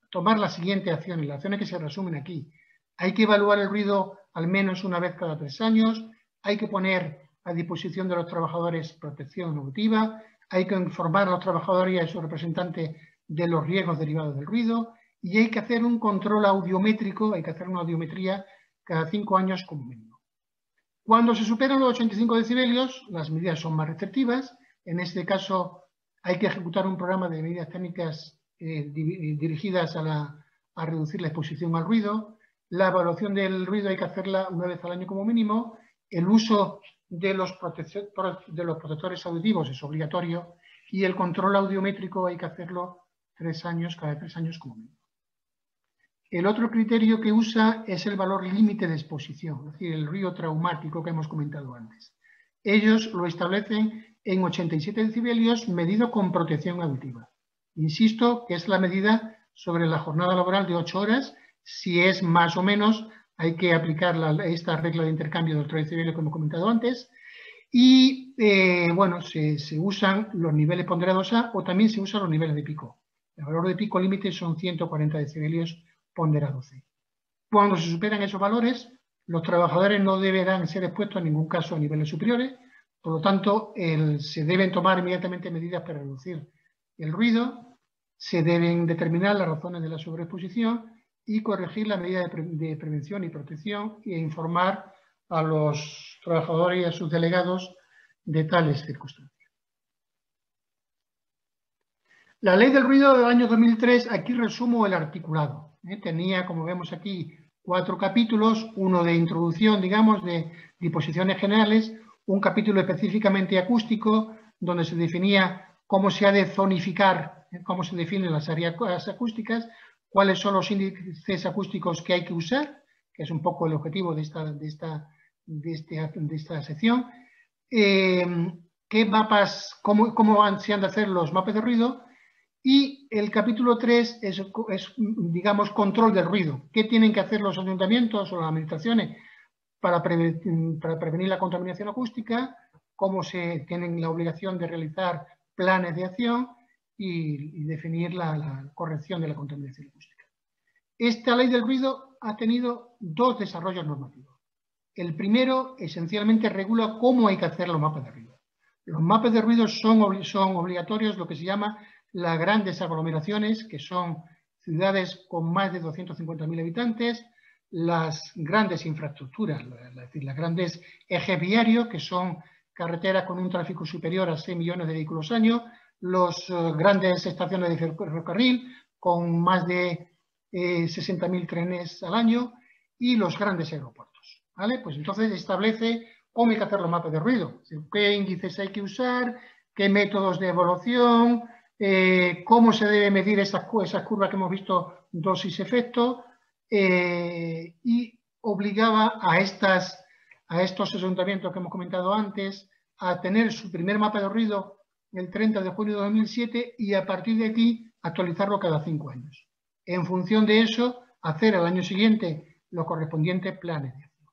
tomar las siguientes acciones, las acciones que se resumen aquí. Hay que evaluar el ruido al menos una vez cada 3 años, hay que poner a disposición de los trabajadores protección auditiva, hay que informar a los trabajadores y a sus representantes de los riesgos derivados del ruido y hay que hacer un control audiométrico, hay que hacer una audiometría cada 5 años como mínimo. Cuando se superan los 85 decibelios, las medidas son más restrictivas. En este caso, hay que ejecutar un programa de medidas técnicas dirigidas a reducir la exposición al ruido. La evaluación del ruido hay que hacerla una vez al año como mínimo. El uso de los protectores auditivos es obligatorio y el control audiométrico hay que hacerlo cada 3 años como mínimo. El otro criterio que usa es el valor límite de exposición, es decir, el ruido traumático que hemos comentado antes. Ellos lo establecen en 87 decibelios medido con protección auditiva. Insisto que es la medida sobre la jornada laboral de 8 horas. Si es más o menos, hay que aplicar esta regla de intercambio de 3 decibelios que hemos comentado antes. Y, bueno, se usan los niveles ponderados A o también se usan los niveles de pico. El valor de pico límite son 140 decibelios ponderado C. Cuando se superan esos valores, los trabajadores no deberán ser expuestos en ningún caso a niveles superiores, por lo tanto, se deben tomar inmediatamente medidas para reducir el ruido, se deben determinar las razones de la sobreexposición y corregir la medida de prevención y protección e informar a los trabajadores y a sus delegados de tales circunstancias. La ley del ruido del año 2003, aquí resumo el articulado. Tenía, como vemos aquí, 4 capítulos, uno de introducción, digamos, de disposiciones generales, un capítulo específicamente acústico, donde se definía cómo se ha de zonificar, cómo se definen las áreas acústicas, cuáles son los índices acústicos que hay que usar, que es un poco el objetivo de esta sección, qué mapas, cómo se han de hacer los mapas de ruido. Y el capítulo 3 es, digamos, control del ruido. ¿Qué tienen que hacer los ayuntamientos o las administraciones para prevenir la contaminación acústica? Cómo se tienen la obligación de realizar planes de acción y definir la corrección de la contaminación acústica. Esta ley del ruido ha tenido 2 desarrollos normativos. El primero, esencialmente, regula cómo hay que hacer los mapas de ruido. Los mapas de ruido son obligatorios, lo que se llama las grandes aglomeraciones, que son ciudades con más de 250.000 habitantes, las grandes infraestructuras, es decir, los grandes ejes viarios, que son carreteras con un tráfico superior a 6 millones de vehículos año, las grandes estaciones de ferrocarril con más de 60.000 trenes al año y los grandes aeropuertos. ¿Vale? Pues entonces establece cómo hay que hacer los mapas de ruido, qué índices hay que usar, qué métodos de evaluación, cómo se debe medir esas curvas que hemos visto, dosis-efecto, y obligaba a estos ayuntamientos que hemos comentado antes a tener su primer mapa de ruido el 30 de junio de 2007 y a partir de aquí actualizarlo cada 5 años. En función de eso, hacer al año siguiente los correspondientes planes de acción.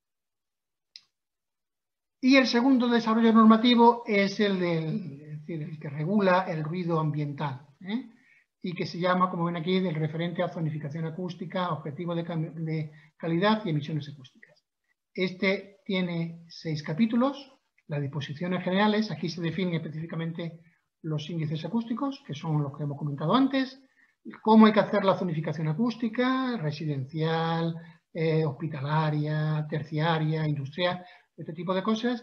Y el segundo desarrollo normativo es el que regula el ruido ambiental, y que se llama, como ven aquí, del referente a zonificación acústica, objetivo de calidad y emisiones acústicas. Este tiene 6 capítulos, las disposiciones generales, aquí se definen específicamente los índices acústicos, que son los que hemos comentado antes, cómo hay que hacer la zonificación acústica, residencial, hospitalaria, terciaria, industrial, este tipo de cosas,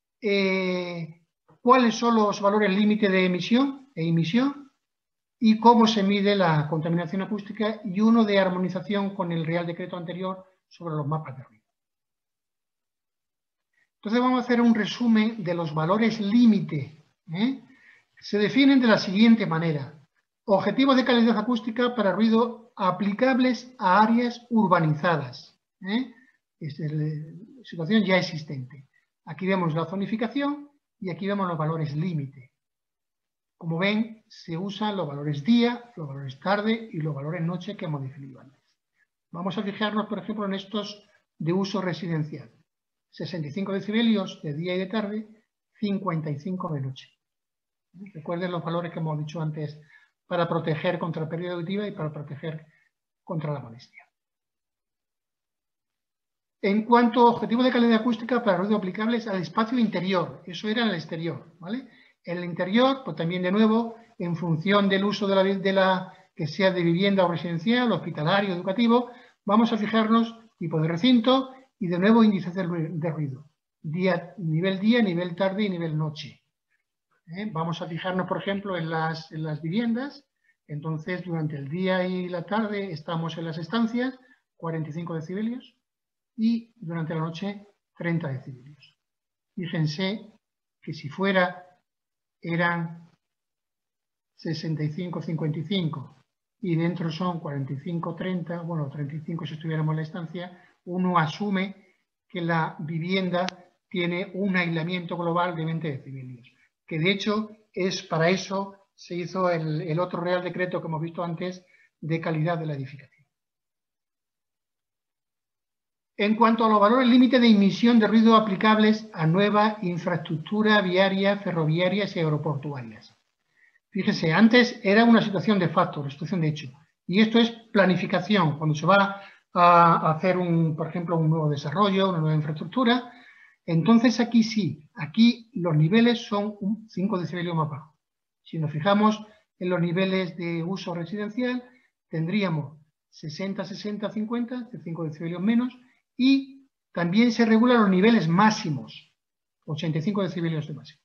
cuáles son los valores límite de emisión e imisión y cómo se mide la contaminación acústica y uno de armonización con el Real Decreto anterior sobre los mapas de ruido. Entonces vamos a hacer un resumen de los valores límite. Se definen de la siguiente manera. Objetivos de calidad acústica para ruido aplicables a áreas urbanizadas. Es la situación ya existente. Aquí vemos la zonificación y aquí vemos los valores límite. Como ven, se usan los valores día, los valores tarde y los valores noche que hemos definido antes. Vamos a fijarnos, por ejemplo, en estos de uso residencial. 65 decibelios de día y de tarde, 55 de noche. Recuerden los valores que hemos dicho antes para proteger contra la pérdida auditiva y para proteger contra la molestia. En cuanto a objetivos de calidad acústica para ruido aplicables al espacio interior, eso era en el exterior, ¿vale? En el interior, pues también de nuevo, en función del uso de la que sea de vivienda o residencial, hospitalario, educativo, vamos a fijarnos tipo de recinto y de nuevo índices de ruido. Nivel día, nivel tarde y nivel noche. Vamos a fijarnos, por ejemplo, en las viviendas. Entonces, durante el día y la tarde estamos en las estancias, 45 decibelios, y durante la noche 30 decibelios. Fíjense que si eran 65-55 y dentro son 45-30, bueno, 35 si estuviéramos en la estancia, uno asume que la vivienda tiene un aislamiento global de 20 decibelios. Que de hecho, para eso se hizo el otro Real Decreto que hemos visto antes de calidad de la edificación. En cuanto a los valores límite de emisión de ruido aplicables a nueva infraestructura viaria, ferroviarias y aeroportuarias. Fíjese, antes era una situación de facto, una situación de hecho. Y esto es planificación, cuando se va a hacer, por ejemplo, un nuevo desarrollo, una nueva infraestructura. Entonces aquí sí, aquí los niveles son 5 decibelios más bajos. Si nos fijamos en los niveles de uso residencial, tendríamos 60, 60, 50, de 5 decibelios menos, y también se regulan los niveles máximos, 85 decibelios de máximo.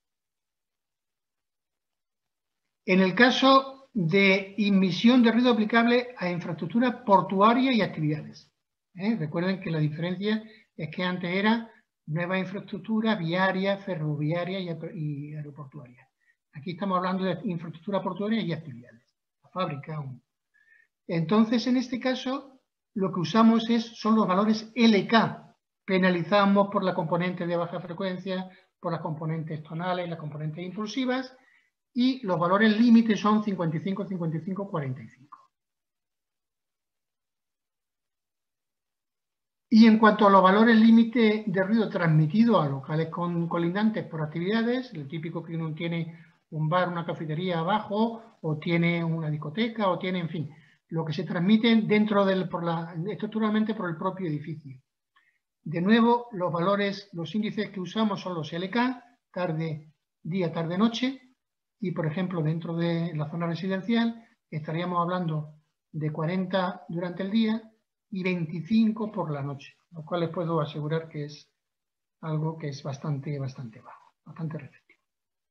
En el caso de emisión de ruido aplicable a infraestructura portuaria y actividades. Recuerden que la diferencia es que antes era nueva infraestructura viaria, ferroviaria y aeroportuaria. Aquí estamos hablando de infraestructura portuaria y actividades, la fábrica. Entonces, en este caso, lo que usamos son los valores LK. Penalizamos por la componente de baja frecuencia, por las componentes tonales, las componentes impulsivas, y los valores límites son 55, 55, 45. Y en cuanto a los valores límite de ruido transmitido a locales colindantes por actividades, lo típico que uno tiene un bar, una cafetería abajo, o tiene una discoteca, o tiene, en fin, lo que se transmite dentro estructuralmente por el propio edificio. De nuevo, los índices que usamos son los LK, día, tarde, noche, y por ejemplo, dentro de la zona residencial estaríamos hablando de 40 durante el día y 25 por la noche, lo cual les puedo asegurar que es algo que es bastante bajo, bastante receptivo.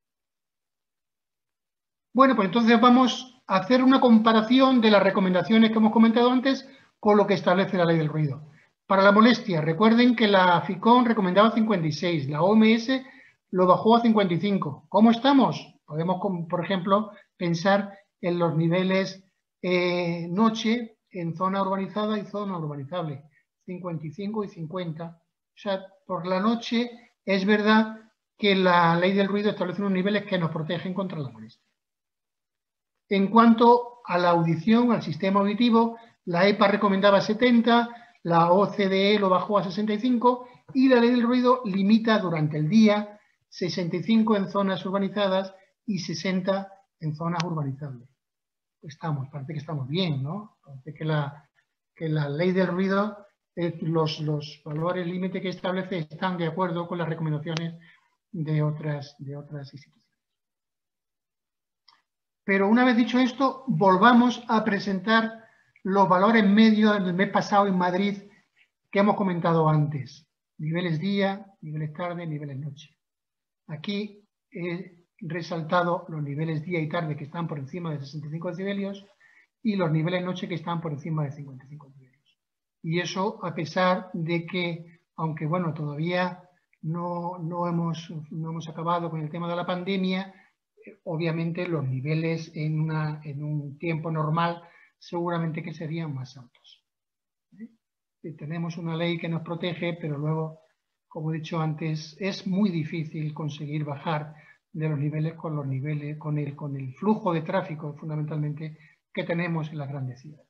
Bueno, pues entonces vamos a hacer una comparación de las recomendaciones que hemos comentado antes con lo que establece la ley del ruido. Para la molestia, recuerden que la FICON recomendaba 56, la OMS lo bajó a 55. ¿Cómo estamos? Podemos, por ejemplo, pensar en los niveles noche en zona urbanizada y zona urbanizable, 55 y 50. O sea, por la noche es verdad que la ley del ruido establece unos niveles que nos protegen contra la molestia. En cuanto a la audición, al sistema auditivo, la EPA recomendaba 70, la OCDE lo bajó a 65 y la ley del ruido limita durante el día 65 en zonas urbanizadas y 60 en zonas urbanizables. Parece que estamos bien, ¿no? Parece que la ley del ruido, los valores límite que establece están de acuerdo con las recomendaciones de otras instituciones. Pero una vez dicho esto, volvamos a presentar los valores medios del mes pasado en Madrid que hemos comentado antes. Niveles día, niveles tarde, niveles noche. Aquí he resaltado los niveles día y tarde que están por encima de 65 decibelios y los niveles noche que están por encima de 55 decibelios. Y eso a pesar de que, aunque bueno, todavía no hemos acabado con el tema de la pandemia, obviamente los niveles en un tiempo normal seguramente que serían más altos. Tenemos una ley que nos protege, pero luego, como he dicho antes, es muy difícil conseguir bajar de los niveles con el flujo de tráfico fundamentalmente que tenemos en las grandes ciudades.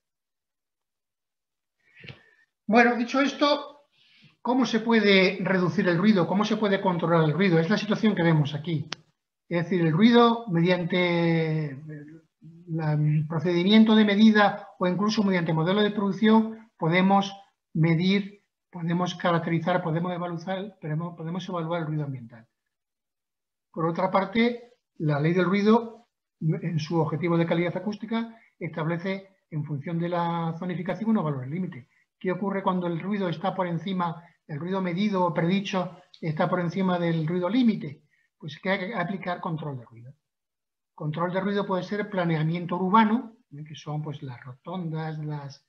Bueno, dicho esto, ¿cómo se puede reducir el ruido? ¿Cómo se puede controlar el ruido? Es la situación que vemos aquí. Es decir, el ruido mediante el procedimiento de medida o incluso mediante modelo de producción podemos medir, podemos caracterizar, podemos evaluar el ruido ambiental. Por otra parte, la ley del ruido, en su objetivo de calidad acústica, establece en función de la zonificación unos valores límite. ¿Qué ocurre cuando el ruido está por encima, el ruido medido o predicho está por encima del ruido límite? Pues que hay que aplicar control de ruido. Control de ruido puede ser planeamiento urbano, que son pues las rotondas, las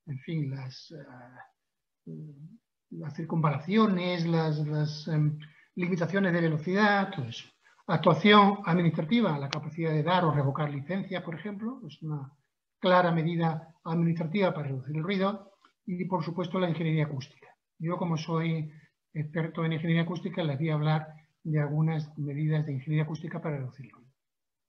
circunvalaciones, las limitaciones de velocidad, todo eso. Actuación administrativa, la capacidad de dar o revocar licencias, por ejemplo, es una clara medida administrativa para reducir el ruido. Y, por supuesto, la ingeniería acústica. Yo, como soy experto en ingeniería acústica, les voy a hablar de algunas medidas de ingeniería acústica para reducir el ruido.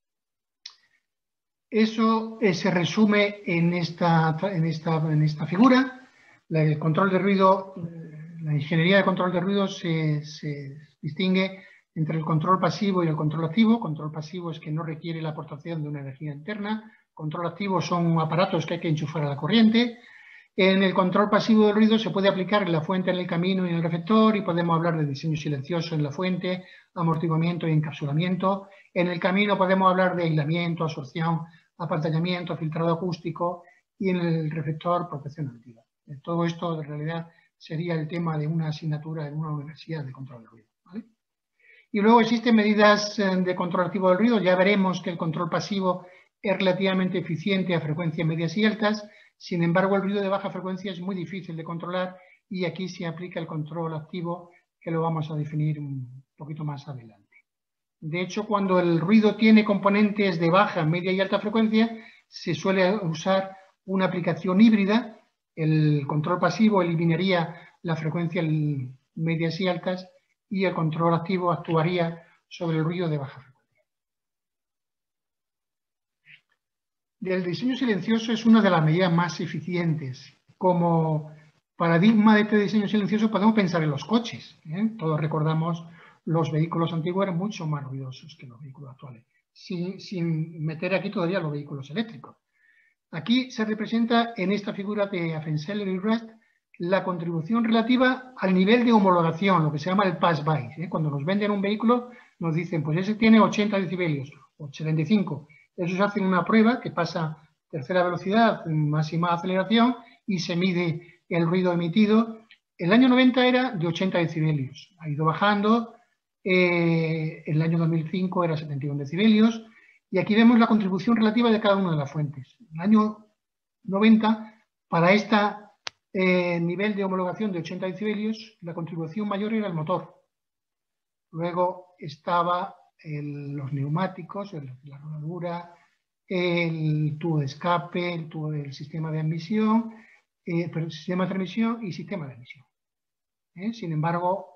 Eso se resume en esta figura. El control de ruido, la ingeniería de control de ruido se distingue entre el control pasivo y el control activo. Control pasivo es que no requiere la aportación de una energía interna. Control activo son aparatos que hay que enchufar a la corriente. En el control pasivo del ruido se puede aplicar en la fuente, en el camino y en el receptor, y podemos hablar de diseño silencioso en la fuente, amortiguamiento y encapsulamiento. En el camino podemos hablar de aislamiento, absorción, apantallamiento, filtrado acústico, y en el receptor protección auditiva. Todo esto en realidad sería el tema de una asignatura en una universidad de control de ruido, ¿vale? Y luego existen medidas de control activo del ruido. Ya veremos que el control pasivo es relativamente eficiente a frecuencias medias y altas. Sin embargo, el ruido de baja frecuencia es muy difícil de controlar y aquí se aplica el control activo, que lo vamos a definir un poquito más adelante. De hecho, cuando el ruido tiene componentes de baja, media y alta frecuencia, se suele usar una aplicación híbrida. El control pasivo eliminaría las frecuencias medias y altas y el control activo actuaría sobre el ruido de baja frecuencia. El diseño silencioso es una de las medidas más eficientes. Como paradigma de este diseño silencioso podemos pensar en los coches, ¿eh? Todos recordamos los vehículos antiguos eran mucho más ruidosos que los vehículos actuales, sin meter aquí todavía los vehículos eléctricos. Aquí se representa en esta figura de Affenseller y Rest la contribución relativa al nivel de homologación, lo que se llama el pass-by, ¿eh? Cuando nos venden un vehículo nos dicen, pues ese tiene 80 decibelios o 75. Eso se hace en una prueba que pasa tercera velocidad, máxima aceleración y se mide el ruido emitido. El año 90 era de 80 decibelios, ha ido bajando, el año 2005 era 71 decibelios y aquí vemos la contribución relativa de cada una de las fuentes. En el año 90, para este nivel de homologación de 80 decibelios, la contribución mayor era el motor. Luego estaba los neumáticos, la rodadura, el tubo de escape, el sistema de admisión, el sistema de transmisión y sistema de emisión. Sin embargo,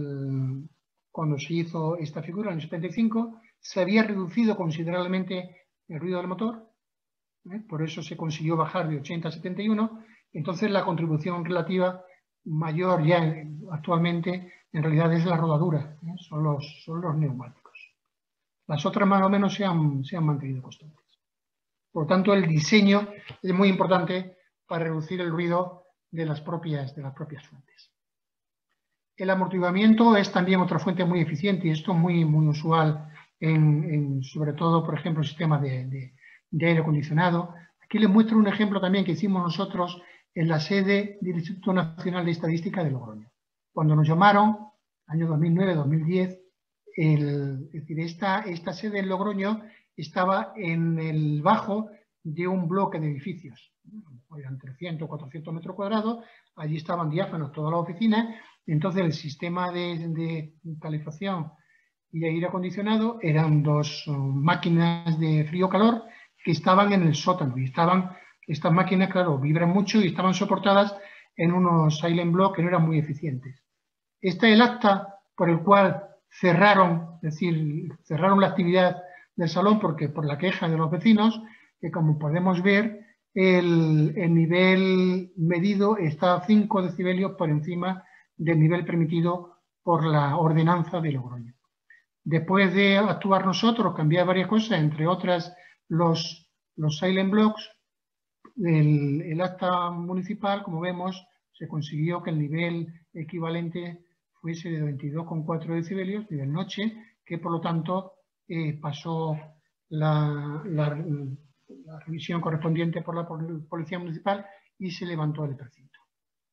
cuando se hizo esta figura en el 75, se había reducido considerablemente el ruido del motor, por eso se consiguió bajar de 80 a 71, entonces la contribución relativa mayor ya actualmente en realidad es la rodadura, son los neumáticos. Las otras más o menos se han mantenido constantes. Por lo tanto, el diseño es muy importante para reducir el ruido de las propias fuentes. El amortiguamiento es también otra fuente muy eficiente y esto es muy usual sobre todo, por ejemplo, sistemas de aire acondicionado. Aquí les muestro un ejemplo también que hicimos nosotros en la sede del Instituto Nacional de Estadística de Logroño. Cuando nos llamaron, año 2009-2010, es decir, esta sede en Logroño estaba en el bajo de un bloque de edificios. Eran 300 o 400 metros cuadrados, allí estaban diáfanos todas las oficinas, entonces el sistema de calefacción y aire acondicionado eran dos máquinas de frío-calor que estaban en el sótano y estas máquinas, claro, vibran mucho y estaban soportadas en unos silent blocks que no eran muy eficientes. Este es el acta por el cual cerraron la actividad del salón por la queja de los vecinos, que como podemos ver, el nivel medido está a 5 decibelios por encima del nivel permitido por la ordenanza de Logroño. Después de actuar nosotros, cambiar varias cosas, entre otras los los silent blocks, el acta municipal, como vemos, se consiguió que el nivel equivalente fuese de 22,4 decibelios, nivel noche, que por lo tanto pasó la revisión correspondiente por la Policía Municipal y se levantó el precinto.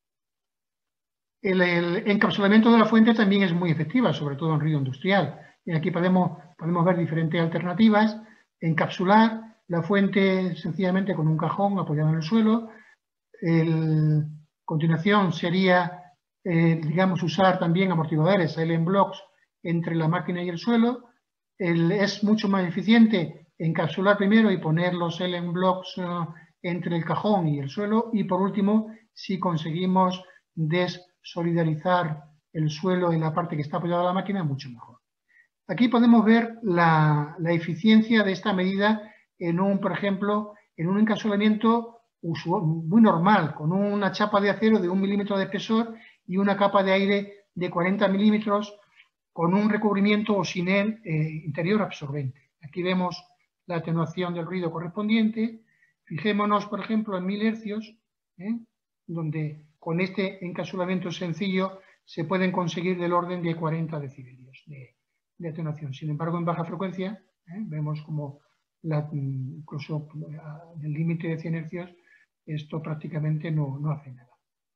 El encapsulamiento de la fuente también es muy efectiva, sobre todo en ruido industrial. Y aquí podemos ver diferentes alternativas. Encapsular la fuente sencillamente con un cajón apoyado en el suelo. A continuación sería, digamos, usar también amortiguadores, silent blocks, entre la máquina y el suelo. Es mucho más eficiente encapsular primero y poner los silent blocks entre el cajón y el suelo. Y por último, si conseguimos desolidarizar el suelo en la parte que está apoyada a la máquina, mucho mejor. Aquí podemos ver la eficiencia de esta medida en por ejemplo, en un encapsulamiento muy normal, con una chapa de acero de 1 milímetro de espesor y una capa de aire de 40 milímetros con un recubrimiento o sin él interior absorbente. Aquí vemos la atenuación del ruido correspondiente. Fijémonos, por ejemplo, en 1000 hercios, donde con este encapsulamiento sencillo se pueden conseguir del orden de 40 decibelios de atenuación. Sin embargo, en baja frecuencia, vemos como incluso del límite de 100 hercios, esto prácticamente no hace nada.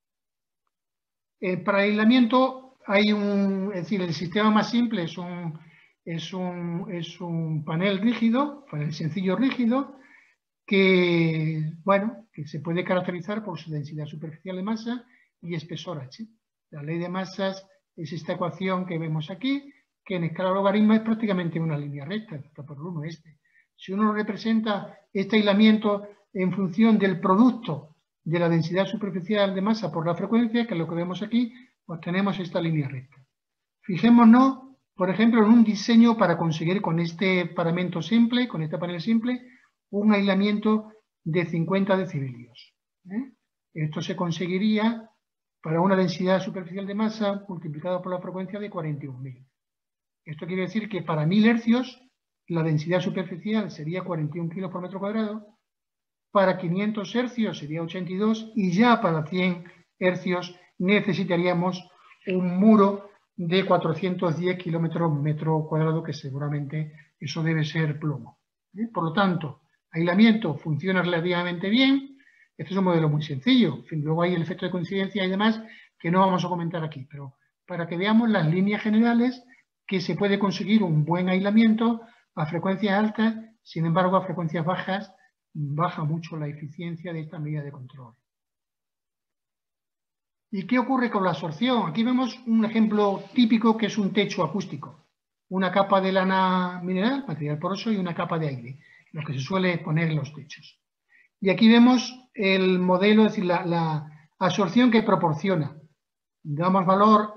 Para aislamiento hay es decir, el sistema más simple es un panel rígido, panel sencillo rígido, que se puede caracterizar por su densidad superficial de masa y espesor H. La ley de masas es esta ecuación que vemos aquí, que en escala logaritmo es prácticamente una línea recta, excepto por el 1 este. Si uno representa este aislamiento en función del producto de la densidad superficial de masa por la frecuencia, que es lo que vemos aquí, obtenemos esta línea recta. Fijémonos, por ejemplo, en un diseño para conseguir con este paramento simple, con este panel simple, un aislamiento de 50 decibelios. Esto se conseguiría para una densidad superficial de masa multiplicado por la frecuencia de 41.000. Esto quiere decir que para 1000 hercios la densidad superficial sería 41 kilos por metro cuadrado, para 500 hercios sería 82 y ya para 100 hercios necesitaríamos un muro de 410 kilómetros metro cuadrado, que seguramente eso debe ser plomo. Por lo tanto, aislamiento funciona relativamente bien. Este es un modelo muy sencillo. En fin, luego hay el efecto de coincidencia y demás que no vamos a comentar aquí, pero para que veamos las líneas generales que se puede conseguir un buen aislamiento a frecuencias altas, sin embargo a frecuencias bajas baja mucho la eficiencia de esta medida de control. ¿Y qué ocurre con la absorción? Aquí vemos un ejemplo típico que es un techo acústico. Una capa de lana mineral, material poroso, y una capa de aire, lo que se suele poner en los techos. Y aquí vemos el modelo, es decir, la absorción que proporciona. Damos valor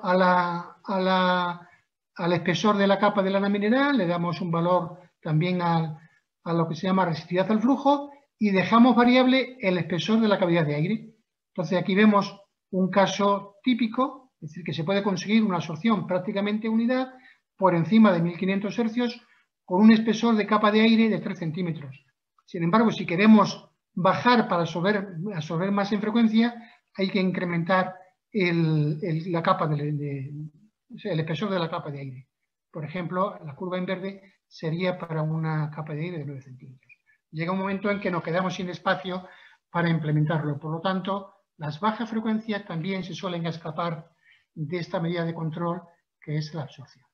al espesor de la capa de lana mineral, le damos un valor también a lo que se llama resistividad al flujo y dejamos variable el espesor de la cavidad de aire. Entonces aquí vemos un caso típico, es decir, que se puede conseguir una absorción prácticamente unidad por encima de 1500 hercios con un espesor de capa de aire de 3 centímetros. Sin embargo, si queremos bajar para absorber más en frecuencia, hay que incrementar el espesor de la capa de aire. Por ejemplo, la curva en verde sería para una capa de aire de 9 centímetros. Llega un momento en que nos quedamos sin espacio para implementarlo. Por lo tanto, las bajas frecuencias también se suelen escapar de esta medida de control, que es la absorción.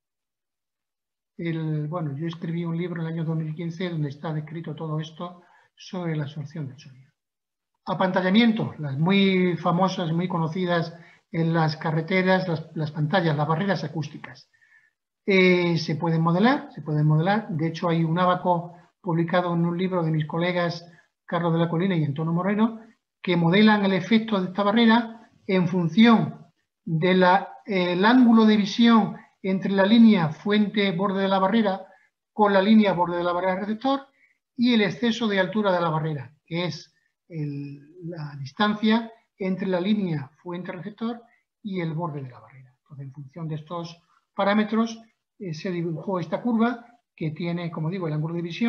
Yo escribí un libro en el año 2015 donde está descrito todo esto sobre la absorción del sonido. Apantallamiento, las muy famosas, muy conocidas en las carreteras, las pantallas, las barreras acústicas. Se pueden modelar. De hecho, hay un ábaco publicado en un libro de mis colegas Carlos de la Colina y Antonio Moreno, que modelan el efecto de esta barrera en función del ángulo de visión entre la línea fuente-borde de la barrera con la línea borde de la barrera receptor y el exceso de altura de la barrera, que es la distancia entre la línea fuente-receptor y el borde de la barrera. Entonces, en función de estos parámetros, se dibujó esta curva que tiene, como digo, el ángulo de visión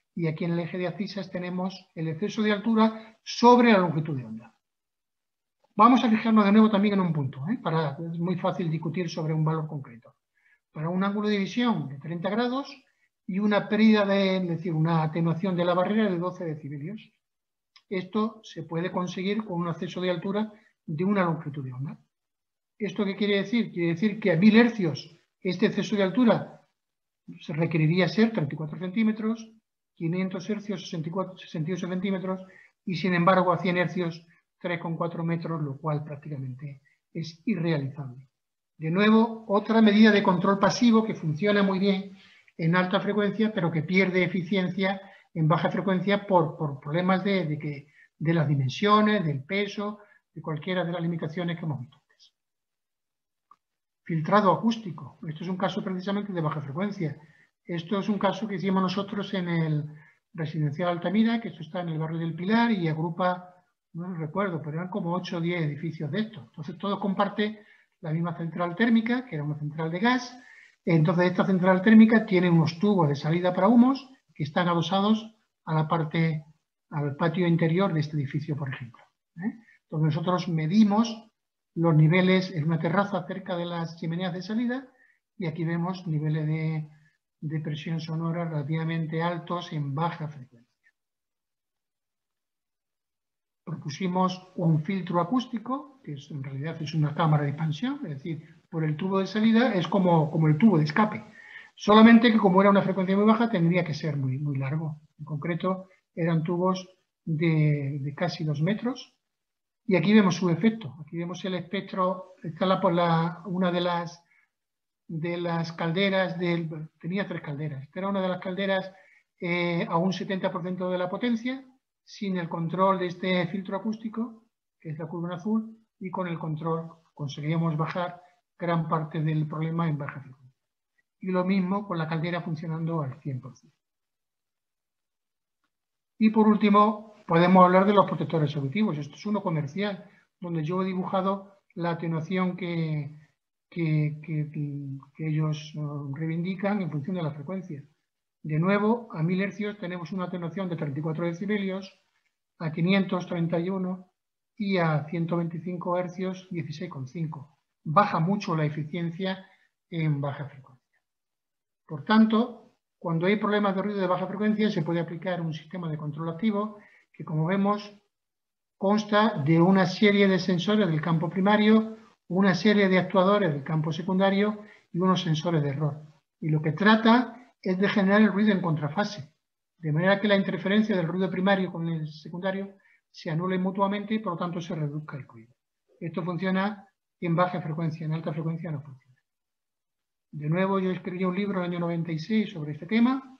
y aquí en el eje de abscisas tenemos el exceso de altura sobre la longitud de onda. Vamos a fijarnos de nuevo también en un punto, es muy fácil discutir sobre un valor concreto. Para un ángulo de división de 30 grados y una pérdida es decir, una atenuación de la barrera de 12 decibelios. Esto se puede conseguir con un exceso de altura de una longitud de onda. ¿Esto qué quiere decir? Quiere decir que a 1000 hercios este exceso de altura se requeriría ser 34 centímetros, 500 hercios 68 centímetros y sin embargo a 100 hercios 3,4 metros, lo cual prácticamente es irrealizable. De nuevo, otra medida de control pasivo que funciona muy bien en alta frecuencia, pero que pierde eficiencia en baja frecuencia por problemas de las dimensiones, del peso, de cualquiera de las limitaciones que hemos visto antes. Filtrado acústico. Esto es un caso precisamente de baja frecuencia. Esto es un caso que hicimos nosotros en el residencial Altamira, que esto está en el barrio del Pilar y agrupa, no recuerdo, pero eran como 8 o 10 edificios de estos. Entonces todo comparte la misma central térmica, que era una central de gas. Entonces esta central térmica tiene unos tubos de salida para humos que están adosados al patio interior de este edificio, por ejemplo. Entonces nosotros medimos los niveles en una terraza cerca de las chimeneas de salida y aquí vemos niveles de presión sonora relativamente altos en baja frecuencia. Propusimos un filtro acústico, que en realidad es una cámara de expansión, es decir, por el tubo de salida es como el tubo de escape. Solamente que como era una frecuencia muy baja tendría que ser muy, muy largo. En concreto eran tubos de casi 2 metros. Y aquí vemos su efecto. Aquí vemos el espectro, está una de las calderas, tenía 3 calderas. Esta era una de las calderas a un 70% de la potencia, sin el control de este filtro acústico, que es la curva en azul, y con el control conseguíamos bajar gran parte del problema en baja frecuencia. Y lo mismo con la caldera funcionando al 100%. Y por último, podemos hablar de los protectores auditivos. Esto es uno comercial, donde yo he dibujado la atenuación que ellos reivindican en función de la frecuencia. De nuevo, a 1000 hercios tenemos una atenuación de 34 decibelios, a 500, 31 y a 125 hercios, 16,5. Baja mucho la eficiencia en baja frecuencia. Por tanto, cuando hay problemas de ruido de baja frecuencia, se puede aplicar un sistema de control activo que, como vemos, consta de una serie de sensores del campo primario, una serie de actuadores del campo secundario y unos sensores de error. Y lo que trata es de generar el ruido en contrafase, de manera que la interferencia del ruido primario con el secundario se anule mutuamente y por lo tanto se reduzca el ruido. Esto funciona en baja frecuencia, en alta frecuencia no funciona. De nuevo, yo escribí un libro en el año 96 sobre este tema.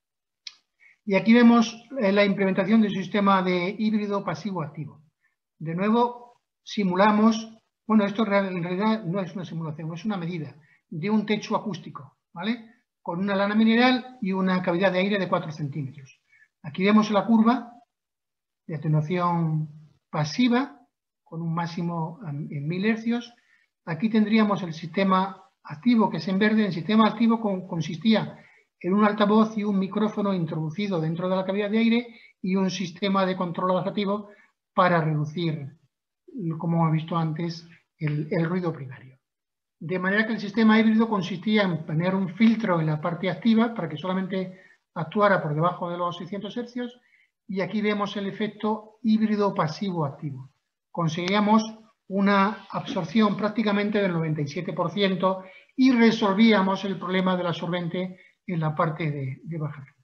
Y aquí vemos la implementación del sistema de híbrido pasivo-activo. De nuevo, simulamos, bueno, esto en realidad no es una simulación, es una medida de un techo acústico, ¿vale? Con una lana mineral y una cavidad de aire de 4 centímetros. Aquí vemos la curva de atenuación pasiva con un máximo en 1000 hercios. Aquí tendríamos el sistema activo, que es en verde. El sistema activo consistía en un altavoz y un micrófono introducido dentro de la cavidad de aire y un sistema de control adaptativo para reducir, como hemos visto antes, el ruido primario. De manera que el sistema híbrido consistía en poner un filtro en la parte activa para que solamente actuara por debajo de los 600 hercios y aquí vemos el efecto híbrido pasivo-activo. Conseguíamos una absorción prácticamente del 97% y resolvíamos el problema del absorbente en la parte de baja frecuencia.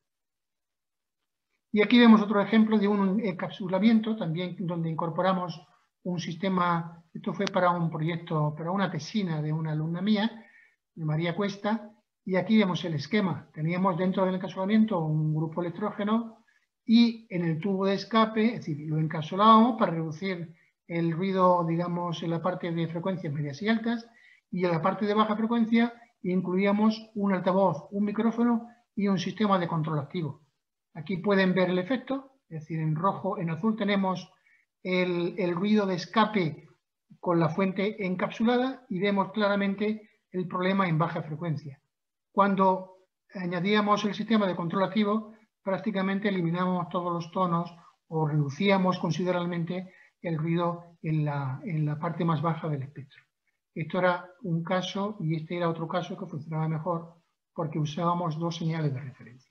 Y aquí vemos otro ejemplo de un encapsulamiento, también donde incorporamos un sistema, esto fue para un proyecto, para una tesina de una alumna mía, de María Cuesta, y aquí vemos el esquema. Teníamos dentro del encapsulamiento un grupo electrógeno y en el tubo de escape, es decir, lo encapsulábamos para reducir el ruido, digamos, en la parte de frecuencias medias y altas, y en la parte de baja frecuencia incluíamos un altavoz, un micrófono y un sistema de control activo. Aquí pueden ver el efecto, es decir, en rojo, en azul tenemos el ruido de escape con la fuente encapsulada y vemos claramente el problema en baja frecuencia. Cuando añadíamos el sistema de control activo, prácticamente eliminamos todos los tonos o reducíamos considerablemente el ruido en la parte más baja del espectro. Esto era un caso y este era otro caso que funcionaba mejor porque usábamos dos señales de referencia.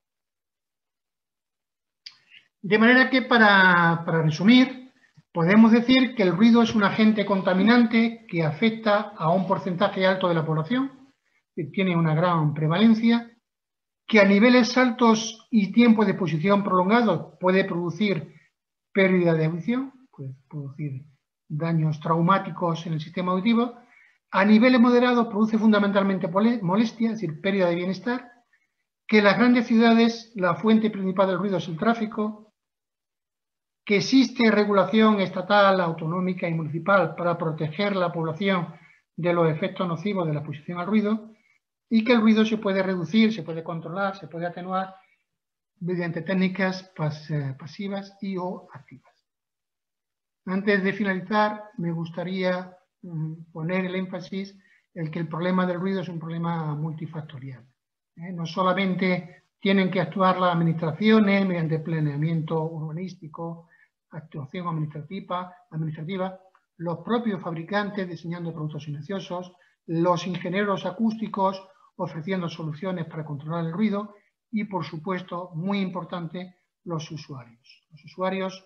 De manera que, para resumir, podemos decir que el ruido es un agente contaminante que afecta a un porcentaje alto de la población, que tiene una gran prevalencia, que a niveles altos y tiempo de exposición prolongado puede producir pérdida de audición, puede producir daños traumáticos en el sistema auditivo. A niveles moderados produce fundamentalmente molestia, es decir, pérdida de bienestar, que en las grandes ciudades la fuente principal del ruido es el tráfico, que existe regulación estatal, autonómica y municipal para proteger la población de los efectos nocivos de la exposición al ruido y que el ruido se puede reducir, se puede controlar, se puede atenuar mediante técnicas pasivas y o activas. Antes de finalizar, me gustaría poner el énfasis en que el problema del ruido es un problema multifactorial. No solamente tienen que actuar las administraciones mediante planeamiento urbanístico, actuación administrativa, los propios fabricantes diseñando productos silenciosos, los ingenieros acústicos ofreciendo soluciones para controlar el ruido y, por supuesto, muy importante, los usuarios. Los usuarios,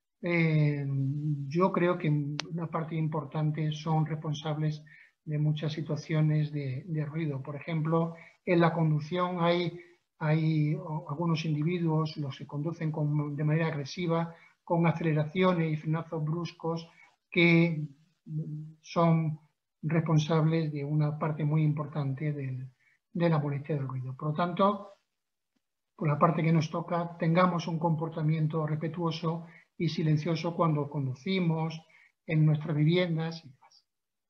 yo creo que una parte importante son responsables de muchas situaciones de ruido. Por ejemplo, en la conducción hay algunos individuos, los que conducen de manera agresiva, con aceleraciones y frenazos bruscos, que son responsables de una parte muy importante de la molestia del ruido. Por lo tanto, por la parte que nos toca, tengamos un comportamiento respetuoso y silencioso cuando conducimos, en nuestras viviendas y demás.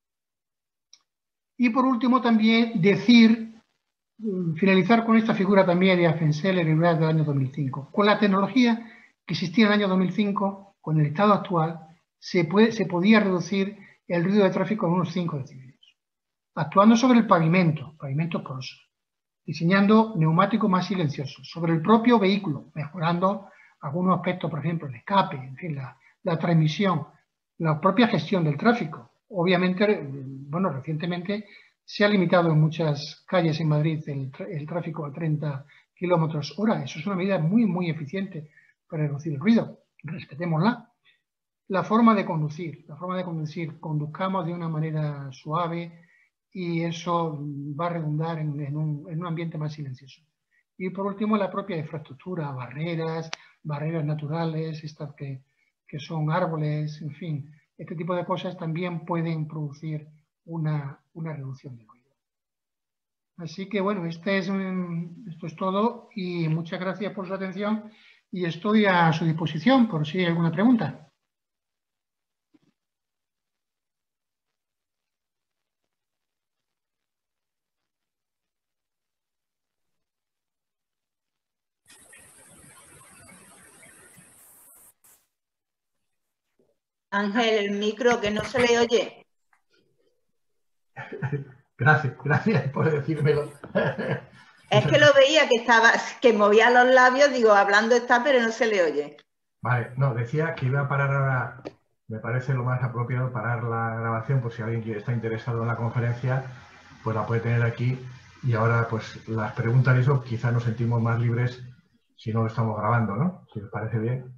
Y por último también finalizar con esta figura también de Afenseller del año 2005. Con la tecnología que existía en el año 2005, con el estado actual, se podía reducir el ruido de tráfico en unos 5 decibelios, actuando sobre el pavimento porosos, diseñando neumáticos más silenciosos, sobre el propio vehículo, mejorando algunos aspectos, por ejemplo, el escape, en fin, la transmisión, la propia gestión del tráfico. Obviamente, bueno, recientemente se ha limitado en muchas calles en Madrid el tráfico a 30 km/h. Eso es una medida muy, muy eficiente para reducir el ruido. Respetémosla. La forma de conducir, conduzcamos de una manera suave y eso va a redundar en un ambiente más silencioso. Y por último, la propia infraestructura, barreras naturales, estas que son árboles, en fin, este tipo de cosas también pueden producir una reducción del ruido. Así que bueno, esto es todo y muchas gracias por su atención y estoy a su disposición por si hay alguna pregunta. Ángel, el micro que no se le oye. Gracias por decírmelo. Es que lo veía que movía los labios, digo, hablando está, pero no se le oye. Vale, no, decía que iba a parar ahora, me parece lo más apropiado parar la grabación por si alguien está interesado en la conferencia, pues la puede tener aquí y ahora pues las preguntas y eso quizás nos sentimos más libres si no lo estamos grabando, ¿no? Si les parece bien.